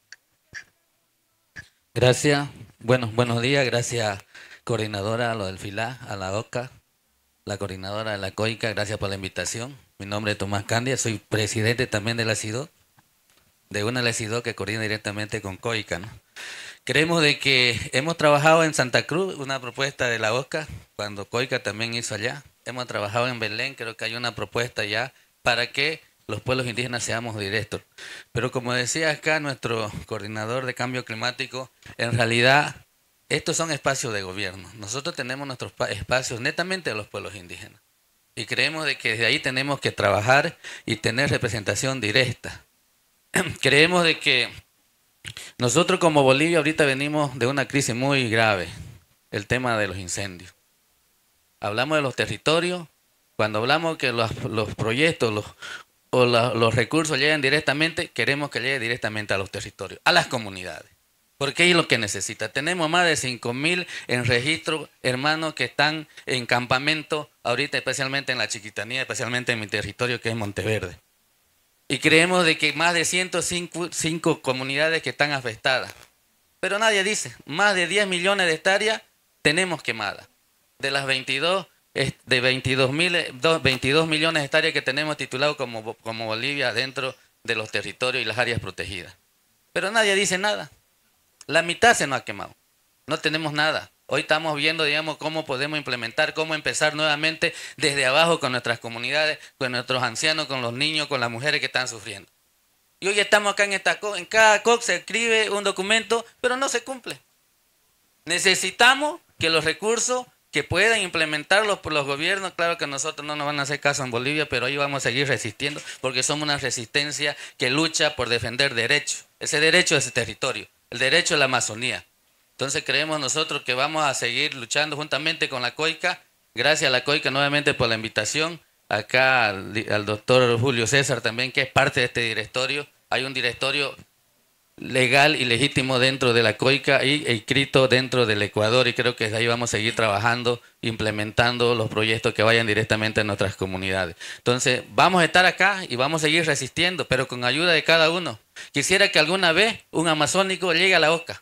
Gracias. Bueno, buenos días. Gracias, coordinadora, a lo del FILA, a la O C A, la coordinadora de la COICA. Gracias por la invitación. Mi nombre es Tomás Candia. Soy presidente también de la CIDO, de una de las CIDO que coordina directamente con COICA, ¿no? Creemos de que hemos trabajado en Santa Cruz, una propuesta de la O C A, cuando COICA también hizo allá. Hemos trabajado en Belén, creo que hay una propuesta ya para que los pueblos indígenas seamos directos. Pero como decía acá nuestro coordinador de cambio climático, en realidad estos son espacios de gobierno. Nosotros tenemos nuestros espacios netamente de los pueblos indígenas. Y creemos de que desde ahí tenemos que trabajar y tener representación directa. Creemos de que nosotros como Bolivia ahorita venimos de una crisis muy grave, el tema de los incendios. Hablamos de los territorios, cuando hablamos que los, los proyectos los, o la, los recursos lleguen directamente, queremos que llegue directamente a los territorios, a las comunidades. Porque es lo que necesita. Tenemos más de cinco mil en registro, hermanos, que están en campamento ahorita, especialmente en la Chiquitanía, especialmente en mi territorio que es Monteverde. Y creemos de que más de ciento cinco comunidades que están afectadas. Pero nadie dice, más de diez millones de hectáreas tenemos quemadas. De las veintidós, de veintidós, mil, veintidós millones de hectáreas que tenemos titulados como, como Bolivia dentro de los territorios y las áreas protegidas. Pero nadie dice nada. La mitad se nos ha quemado. No tenemos nada. Hoy estamos viendo, digamos, cómo podemos implementar, cómo empezar nuevamente desde abajo con nuestras comunidades, con nuestros ancianos, con los niños, con las mujeres que están sufriendo. Y hoy estamos acá en esta C O C. En cada C O C se escribe un documento, pero no se cumple. Necesitamos que los recursos que puedan implementarlos por los gobiernos, claro que nosotros no nos van a hacer caso en Bolivia, pero ahí vamos a seguir resistiendo, porque somos una resistencia que lucha por defender derechos. Ese derecho es ese territorio. El derecho a la Amazonía. Entonces creemos nosotros que vamos a seguir luchando juntamente con la COICA. Gracias a la COICA nuevamente por la invitación. Acá al, al doctor Julio César también, que es parte de este directorio. Hay un directorio legal y legítimo dentro de la COICA y inscrito dentro del Ecuador. Y creo que desde ahí vamos a seguir trabajando, implementando los proyectos que vayan directamente a nuestras comunidades. Entonces vamos a estar acá y vamos a seguir resistiendo, pero con ayuda de cada uno. Quisiera que alguna vez un amazónico llegue a la OCA,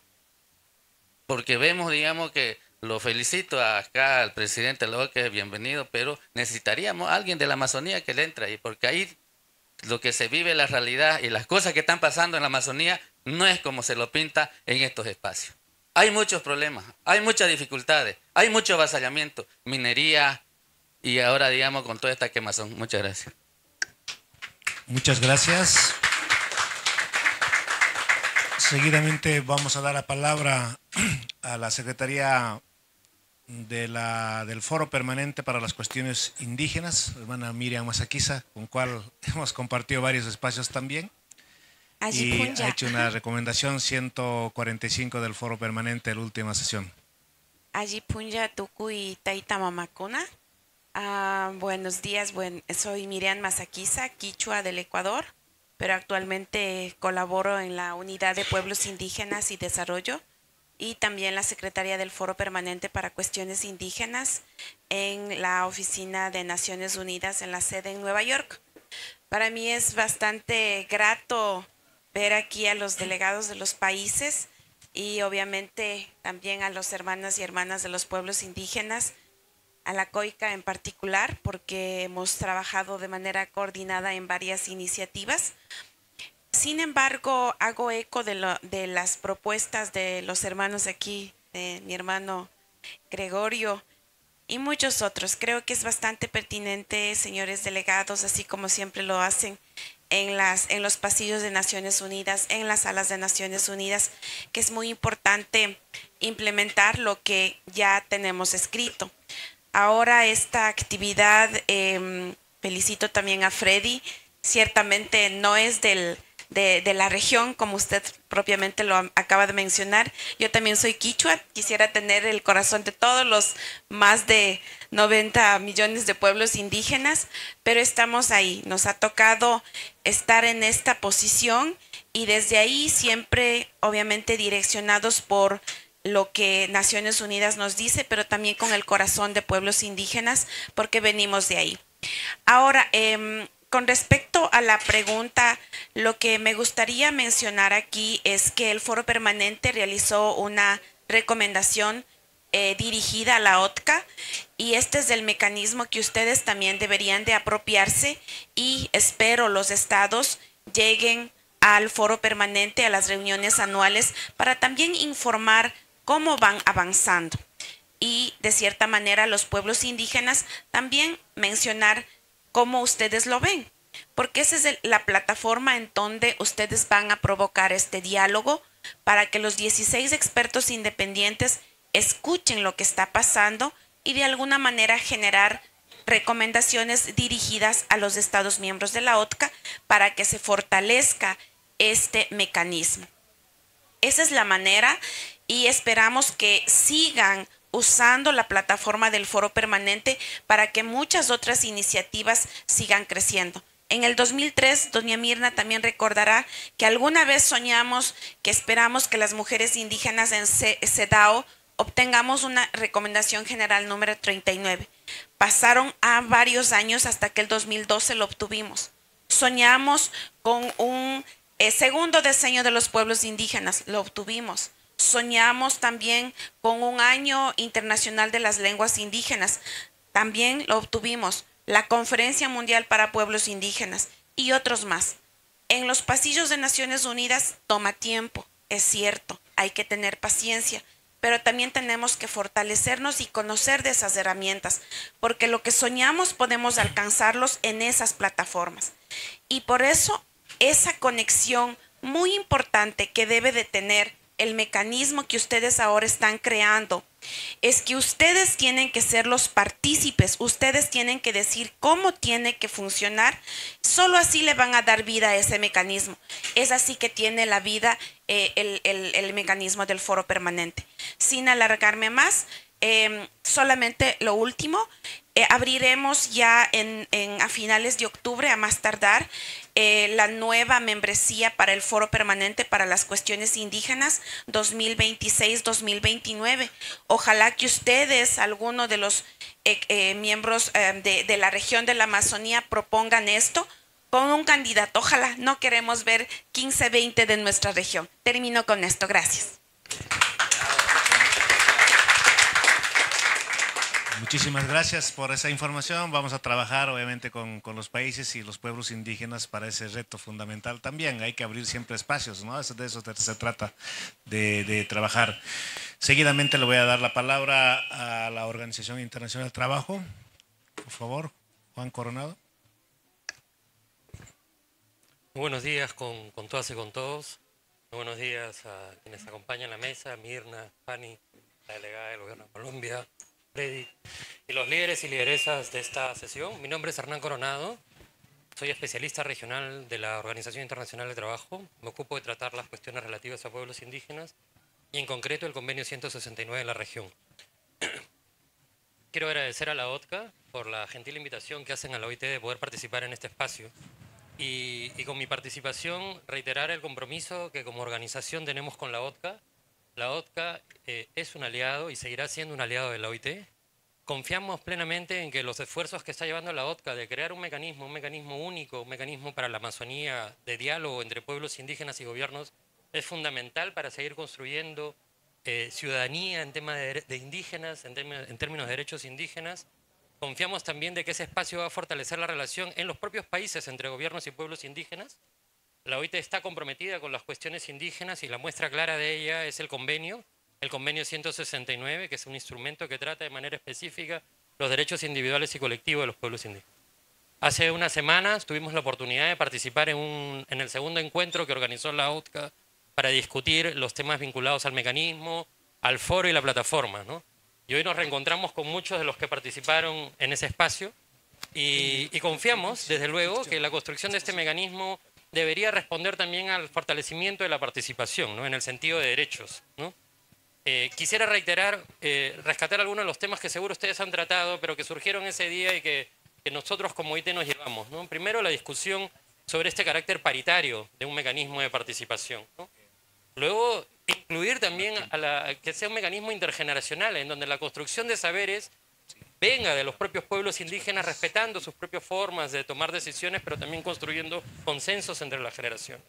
porque vemos, digamos, que lo felicito acá al presidente de la OCA, bienvenido, pero necesitaríamos a alguien de la Amazonía que le entre ahí, porque ahí lo que se vive, la realidad y las cosas que están pasando en la Amazonía no es como se lo pinta en estos espacios. Hay muchos problemas, hay muchas dificultades, hay mucho avasallamiento, minería y ahora, digamos, con toda esta quemazón. Muchas gracias. Muchas gracias. Seguidamente vamos a dar la palabra a la Secretaría de la, del Foro Permanente para las Cuestiones Indígenas, hermana Miriam Masaquiza, con cual hemos compartido varios espacios también. Allí y punja. ha hecho una recomendación ciento cuarenta y cinco del Foro Permanente de la última sesión. Allí punja tuku y taita mamacuna. Ah, buenos días, buen, soy Miriam Masaquiza, quichua del Ecuador, pero actualmente colaboro en la Unidad de Pueblos Indígenas y Desarrollo y también la Secretaría del Foro Permanente para Cuestiones Indígenas en la Oficina de Naciones Unidas en la sede en Nueva York. Para mí es bastante grato ver aquí a los delegados de los países y obviamente también a los hermanas y hermanas de los pueblos indígenas, a la COICA en particular, porque hemos trabajado de manera coordinada en varias iniciativas. Sin embargo, hago eco de, lo, de las propuestas de los hermanos aquí, de mi hermano Gregorio y muchos otros. Creo que es bastante pertinente, señores delegados, así como siempre lo hacen en, las, en los pasillos de Naciones Unidas, en las salas de Naciones Unidas, que es muy importante implementar lo que ya tenemos escrito. Ahora esta actividad, eh, felicito también a Freddy, ciertamente no es del, de, de la región, como usted propiamente lo acaba de mencionar. Yo también soy quichua, quisiera tener el corazón de todos los más de noventa millones de pueblos indígenas, pero estamos ahí, nos ha tocado estar en esta posición y desde ahí siempre obviamente direccionados por lo que Naciones Unidas nos dice, pero también con el corazón de pueblos indígenas, porque venimos de ahí. Ahora, eh, con respecto a la pregunta, lo que me gustaría mencionar aquí es que el Foro Permanente realizó una recomendación eh, dirigida a la O T C A y este es el mecanismo que ustedes también deberían de apropiarse y espero los estados lleguen al Foro Permanente, a las reuniones anuales, para también informar cómo van avanzando y de cierta manera los pueblos indígenas también mencionar cómo ustedes lo ven, porque esa es el- la plataforma en donde ustedes van a provocar este diálogo para que los dieciséis expertos independientes escuchen lo que está pasando y de alguna manera generar recomendaciones dirigidas a los Estados miembros de la O T C A para que se fortalezca este mecanismo. Esa es la manera y esperamos que sigan usando la plataforma del Foro Permanente para que muchas otras iniciativas sigan creciendo. En el dos mil tres, doña Mirna también recordará que alguna vez soñamos que esperamos que las mujeres indígenas en CEDAW obtengamos una recomendación general número treinta y nueve. Pasaron a varios años hasta que el dos mil doce lo obtuvimos. Soñamos con un eh, segundo diseño de los pueblos indígenas, lo obtuvimos. Soñamos también con un año internacional de las lenguas indígenas, también lo obtuvimos. La Conferencia Mundial para Pueblos Indígenas y otros más. En los pasillos de Naciones Unidas toma tiempo, es cierto, hay que tener paciencia, pero también tenemos que fortalecernos y conocer de esas herramientas, porque lo que soñamos podemos alcanzarlos en esas plataformas. Y por eso, esa conexión muy importante que debe de tener el mecanismo que ustedes ahora están creando, es que ustedes tienen que ser los partícipes, ustedes tienen que decir cómo tiene que funcionar, solo así le van a dar vida a ese mecanismo. Es así que tiene la vida eh, el, el, el mecanismo del Foro Permanente. Sin alargarme más, eh, solamente lo último, eh, abriremos ya en, en, a finales de octubre, a más tardar, eh, la nueva membresía para el Foro Permanente para las cuestiones indígenas dos mil veintiséis dos mil veintinueve. Ojalá que ustedes, alguno de los eh, eh, miembros eh, de, de la región de la Amazonía propongan esto con un candidato. Ojalá, no queremos ver quince, veinte de nuestra región. Termino con esto. Gracias. Muchísimas gracias por esa información. Vamos a trabajar obviamente con, con los países y los pueblos indígenas para ese reto fundamental también. Hay que abrir siempre espacios, ¿no? Eso, de eso se trata, de, de trabajar. Seguidamente le voy a dar la palabra a la Organización Internacional del Trabajo. Por favor, Juan Coronado. Muy buenos días con, con todas y con todos. Muy buenos días a quienes acompañan la mesa, Mirna, Fanny, la delegada del Gobierno de Colombia, Freddy, y los líderes y lideresas de esta sesión. Mi nombre es Hernán Coronado, soy especialista regional de la Organización Internacional del Trabajo. Me ocupo de tratar las cuestiones relativas a pueblos indígenas y en concreto el convenio ciento sesenta y nueve de la región. Quiero agradecer a la O T C A por la gentil invitación que hacen a la O I T de poder participar en este espacio y, y con mi participación reiterar el compromiso que como organización tenemos con la O T C A. La O T C A eh, es un aliado y seguirá siendo un aliado de la O I T. Confiamos plenamente en que los esfuerzos que está llevando la O T C A de crear un mecanismo, un mecanismo único, un mecanismo para la Amazonía de diálogo entre pueblos indígenas y gobiernos es fundamental para seguir construyendo eh, ciudadanía en temas de, de indígenas, en, términos, en términos de derechos indígenas. Confiamos también de que ese espacio va a fortalecer la relación en los propios países entre gobiernos y pueblos indígenas. La O I T está comprometida con las cuestiones indígenas y la muestra clara de ella es el convenio, el convenio ciento sesenta y nueve, que es un instrumento que trata de manera específica los derechos individuales y colectivos de los pueblos indígenas. Hace unas semanas tuvimos la oportunidad de participar en, un, en el segundo encuentro que organizó la O T C A para discutir los temas vinculados al mecanismo, al foro y la plataforma, ¿no? Y hoy nos reencontramos con muchos de los que participaron en ese espacio y, y confiamos, desde luego, que la construcción de este mecanismo debería responder también al fortalecimiento de la participación, ¿no? En el sentido de derechos, ¿no? Eh, quisiera reiterar, eh, rescatar algunos de los temas que seguro ustedes han tratado, pero que surgieron ese día y que, que nosotros como O I T nos llevamos, ¿no? Primero, la discusión sobre este carácter paritario de un mecanismo de participación, ¿no? Luego, incluir también a la, que sea un mecanismo intergeneracional, en donde la construcción de saberes venga de los propios pueblos indígenas, respetando sus propias formas de tomar decisiones, pero también construyendo consensos entre las generaciones.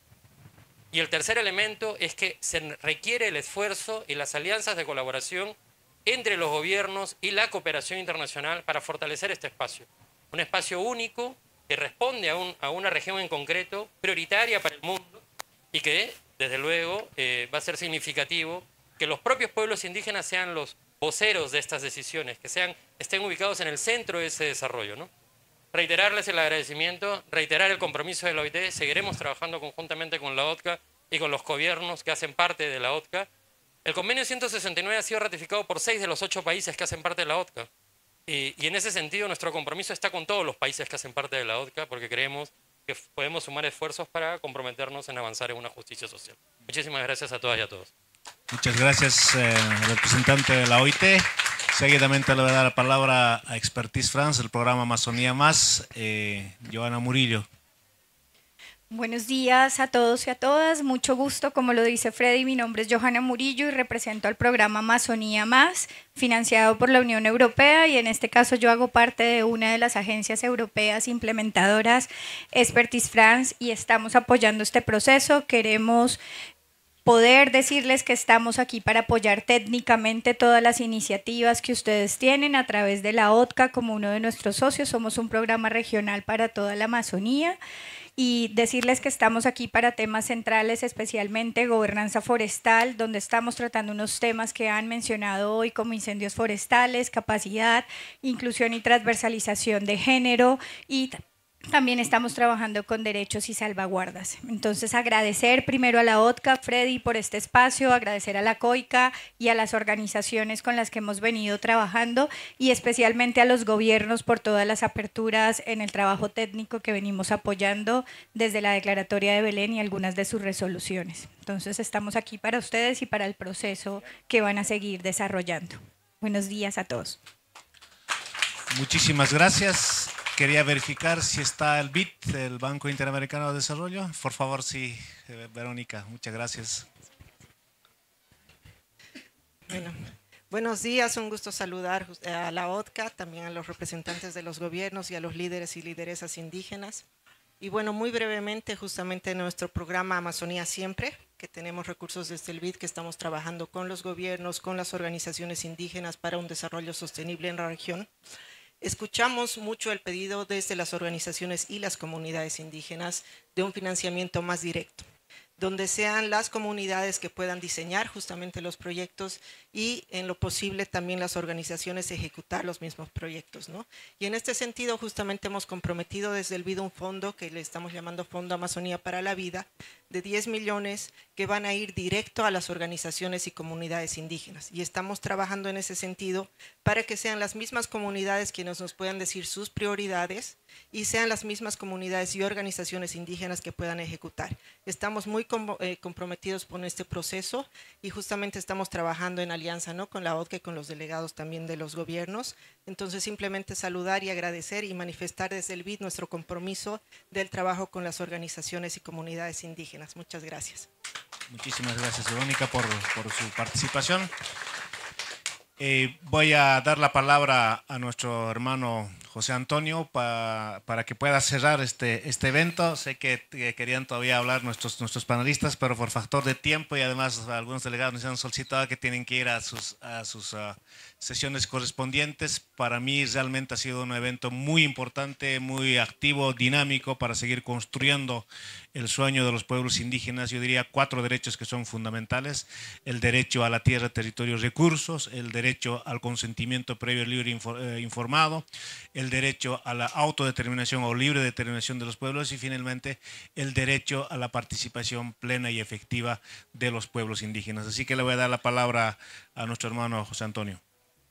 Y el tercer elemento es que se requiere el esfuerzo y las alianzas de colaboración entre los gobiernos y la cooperación internacional para fortalecer este espacio. Un espacio único que responde a, un, a una región en concreto, prioritaria para el mundo, y que, desde luego, eh, va a ser significativo que los propios pueblos indígenas sean los voceros de estas decisiones, que sean, estén ubicados en el centro de ese desarrollo, ¿no? reiterarles el agradecimiento, reiterar el compromiso de la O I T. Seguiremos trabajando conjuntamente con la O T C A y con los gobiernos que hacen parte de la O T C A. El convenio ciento sesenta y nueve ha sido ratificado por seis de los ocho países que hacen parte de la O T C A. Y, y en ese sentido nuestro compromiso está con todos los países que hacen parte de la O T C A, porque creemos que podemos sumar esfuerzos para comprometernos en avanzar en una justicia social. Muchísimas gracias a todas y a todos. Muchas gracias, eh, representante de la O I T. Seguidamente le voy a dar la palabra a Expertise France, el programa Amazonía Más, eh, Joana Murillo. Buenos días a todos y a todas, mucho gusto, como lo dice Freddy, mi nombre es Johanna Murillo y represento al programa Amazonía Más, financiado por la Unión Europea, y en este caso yo hago parte de una de las agencias europeas implementadoras, Expertise France, y estamos apoyando este proceso. Queremos poder decirles que estamos aquí para apoyar técnicamente todas las iniciativas que ustedes tienen a través de la O T C A como uno de nuestros socios. Somos un programa regional para toda la Amazonía. Y decirles que estamos aquí para temas centrales, especialmente gobernanza forestal, donde estamos tratando unos temas que han mencionado hoy como incendios forestales, capacidad, inclusión y transversalización de género, y también estamos trabajando con derechos y salvaguardas. Entonces, agradecer primero a la O T C A, Freddy, por este espacio, agradecer a la COICA y a las organizaciones con las que hemos venido trabajando, y especialmente a los gobiernos por todas las aperturas en el trabajo técnico que venimos apoyando desde la Declaratoria de Belén y algunas de sus resoluciones. Entonces, estamos aquí para ustedes y para el proceso que van a seguir desarrollando. Buenos días a todos. Muchísimas gracias. Quería verificar si está el B I D, el Banco Interamericano de Desarrollo. Por favor, sí, Verónica, muchas gracias. Bueno, buenos días, un gusto saludar a la O T C A, también a los representantes de los gobiernos y a los líderes y lideresas indígenas. Y bueno, muy brevemente, justamente nuestro programa Amazonía Siempre, que tenemos recursos desde el B I D, que estamos trabajando con los gobiernos, con las organizaciones indígenas para un desarrollo sostenible en la región. Escuchamos mucho el pedido desde las organizaciones y las comunidades indígenas de un financiamiento más directo, donde sean las comunidades que puedan diseñar justamente los proyectos y en lo posible también las organizaciones ejecutar los mismos proyectos, ¿no? Y en este sentido justamente hemos comprometido desde el B I D un fondo que le estamos llamando Fondo Amazonía para la Vida, de diez millones que van a ir directo a las organizaciones y comunidades indígenas. Y estamos trabajando en ese sentido para que sean las mismas comunidades quienes nos puedan decir sus prioridades y sean las mismas comunidades y organizaciones indígenas que puedan ejecutar. Estamos muy com eh, comprometidos con este proceso y justamente estamos trabajando en alianza, ¿no?, con la O T C A y con los delegados también de los gobiernos. Entonces, simplemente saludar y agradecer y manifestar desde el B I D nuestro compromiso del trabajo con las organizaciones y comunidades indígenas. Muchas gracias. Muchísimas gracias, Verónica, por, por su participación. Eh, voy a dar la palabra a nuestro hermano José Antonio pa, para que pueda cerrar este, este evento. Sé que, que querían todavía hablar nuestros, nuestros panelistas, pero por factor de tiempo y además algunos delegados nos han solicitado que tienen que ir a sus, a sus uh, sesiones correspondientes. Para mí realmente ha sido un evento muy importante, muy activo, dinámico para seguir construyendo el sueño de los pueblos indígenas. Yo diría cuatro derechos que son fundamentales: el derecho a la tierra, territorio y recursos, el derecho al consentimiento previo, libre e informado, el derecho a la autodeterminación o libre determinación de los pueblos y finalmente el derecho a la participación plena y efectiva de los pueblos indígenas. Así que le voy a dar la palabra a nuestro hermano José Antonio.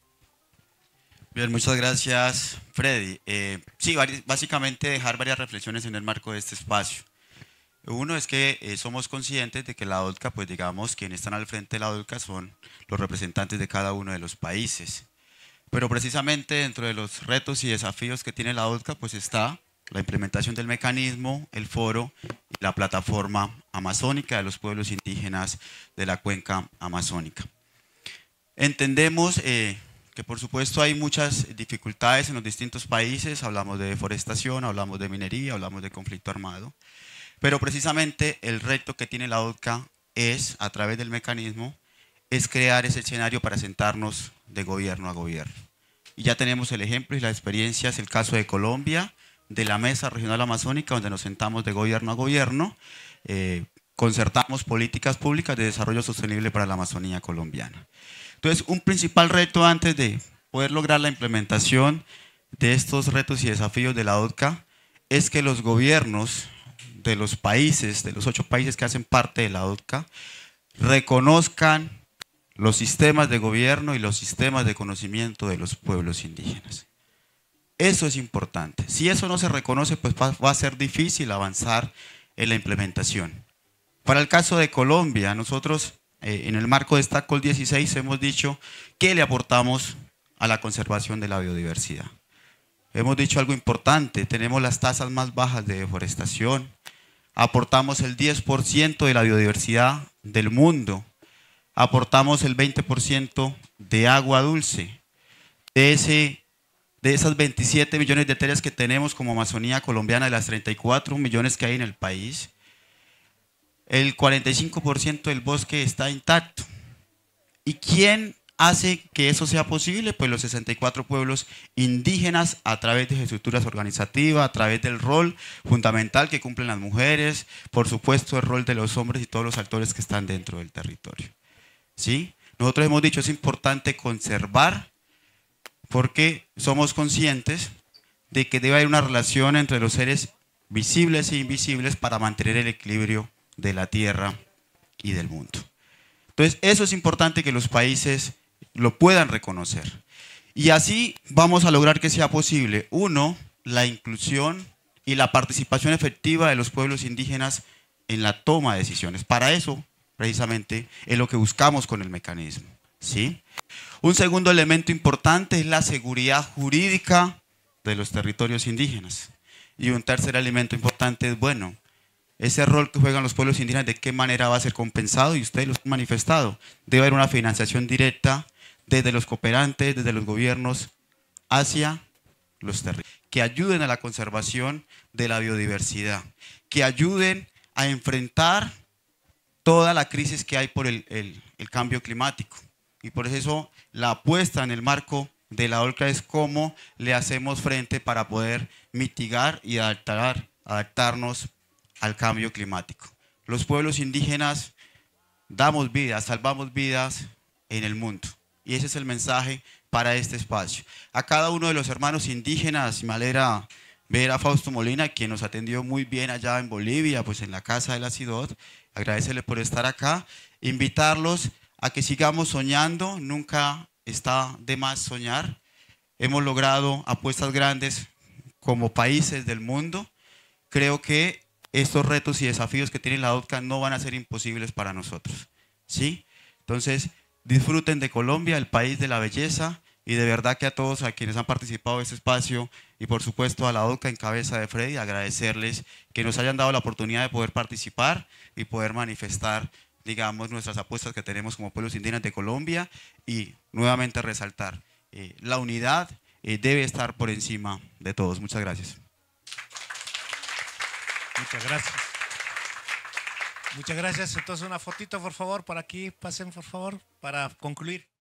Bien, muchas gracias, Freddy. Eh, sí, básicamente dejar varias reflexiones en el marco de este espacio. Uno es que eh, somos conscientes de que la O T C A, pues digamos, quienes están al frente de la O T C A son los representantes de cada uno de los países. Pero precisamente dentro de los retos y desafíos que tiene la O T C A, pues está la implementación del mecanismo, el foro y la plataforma amazónica de los pueblos indígenas de la cuenca amazónica. Entendemos eh, que por supuesto hay muchas dificultades en los distintos países, hablamos de deforestación, hablamos de minería, hablamos de conflicto armado, pero precisamente el reto que tiene la O T C A es, a través del mecanismo, es crear ese escenario para sentarnos de gobierno a gobierno. Y ya tenemos el ejemplo y la experiencia, es el caso de Colombia, de la Mesa Regional Amazónica, donde nos sentamos de gobierno a gobierno, eh, concertamos políticas públicas de desarrollo sostenible para la Amazonía colombiana. Entonces, un principal reto antes de poder lograr la implementación de estos retos y desafíos de la O D C A es que los gobiernos de los países, de los ocho países que hacen parte de la O D C A, reconozcan los sistemas de gobierno y los sistemas de conocimiento de los pueblos indígenas. Eso es importante. Si eso no se reconoce, pues va a ser difícil avanzar en la implementación. Para el caso de Colombia, nosotros eh, en el marco de esta COP dieciséis hemos dicho que le aportamos a la conservación de la biodiversidad. Hemos dicho algo importante, tenemos las tasas más bajas de deforestación, aportamos el diez por ciento de la biodiversidad del mundo, aportamos el veinte por ciento de agua dulce. De, ese, de esas veintisiete millones de hectáreas que tenemos como Amazonía colombiana, de las treinta y cuatro millones que hay en el país, el cuarenta y cinco por ciento del bosque está intacto. ¿Y quién hace que eso sea posible? Pues los sesenta y cuatro pueblos indígenas, a través de estructuras organizativas, a través del rol fundamental que cumplen las mujeres, por supuesto el rol de los hombres y todos los actores que están dentro del territorio. ¿Sí? Nosotros hemos dicho es importante conservar porque somos conscientes de que debe haber una relación entre los seres visibles e invisibles para mantener el equilibrio de la tierra y del mundo. Entonces eso es importante que los países lo puedan reconocer. Y así vamos a lograr que sea posible, uno, la inclusión y la participación efectiva de los pueblos indígenas en la toma de decisiones. Para eso, precisamente, es lo que buscamos con el mecanismo, ¿sí? Un segundo elemento importante es la seguridad jurídica de los territorios indígenas. Y un tercer elemento importante es, bueno, ese rol que juegan los pueblos indígenas, ¿de qué manera va a ser compensado? Y ustedes lo han manifestado. Debe haber una financiación directa desde los cooperantes, desde los gobiernos, hacia los territorios, que ayuden a la conservación de la biodiversidad, que ayuden a enfrentar toda la crisis que hay por el, el, el cambio climático. Y por eso la apuesta en el marco de la O D C A es cómo le hacemos frente para poder mitigar y adaptar, adaptarnos al cambio climático. Los pueblos indígenas damos vidas, salvamos vidas en el mundo. Y ese es el mensaje para este espacio. A cada uno de los hermanos indígenas, me alegra ver a Fausto Molina, quien nos atendió muy bien allá en Bolivia, pues en la casa de la CIDOT, agradecerle por estar acá, invitarlos a que sigamos soñando, nunca está de más soñar. Hemos logrado apuestas grandes como países del mundo. Creo que estos retos y desafíos que tiene la O D C A no van a ser imposibles para nosotros, ¿sí? Entonces, disfruten de Colombia, el país de la belleza, y de verdad que a todos a quienes han participado en este espacio y por supuesto a la O D C A en cabeza de Freddy, agradecerles que nos hayan dado la oportunidad de poder participar y poder manifestar, digamos, nuestras apuestas que tenemos como pueblos indígenas de Colombia y nuevamente resaltar, eh, la unidad eh, debe estar por encima de todos. Muchas gracias. Muchas gracias. Muchas gracias. Entonces una fotito, por favor, por aquí. Pasen, por favor, para concluir.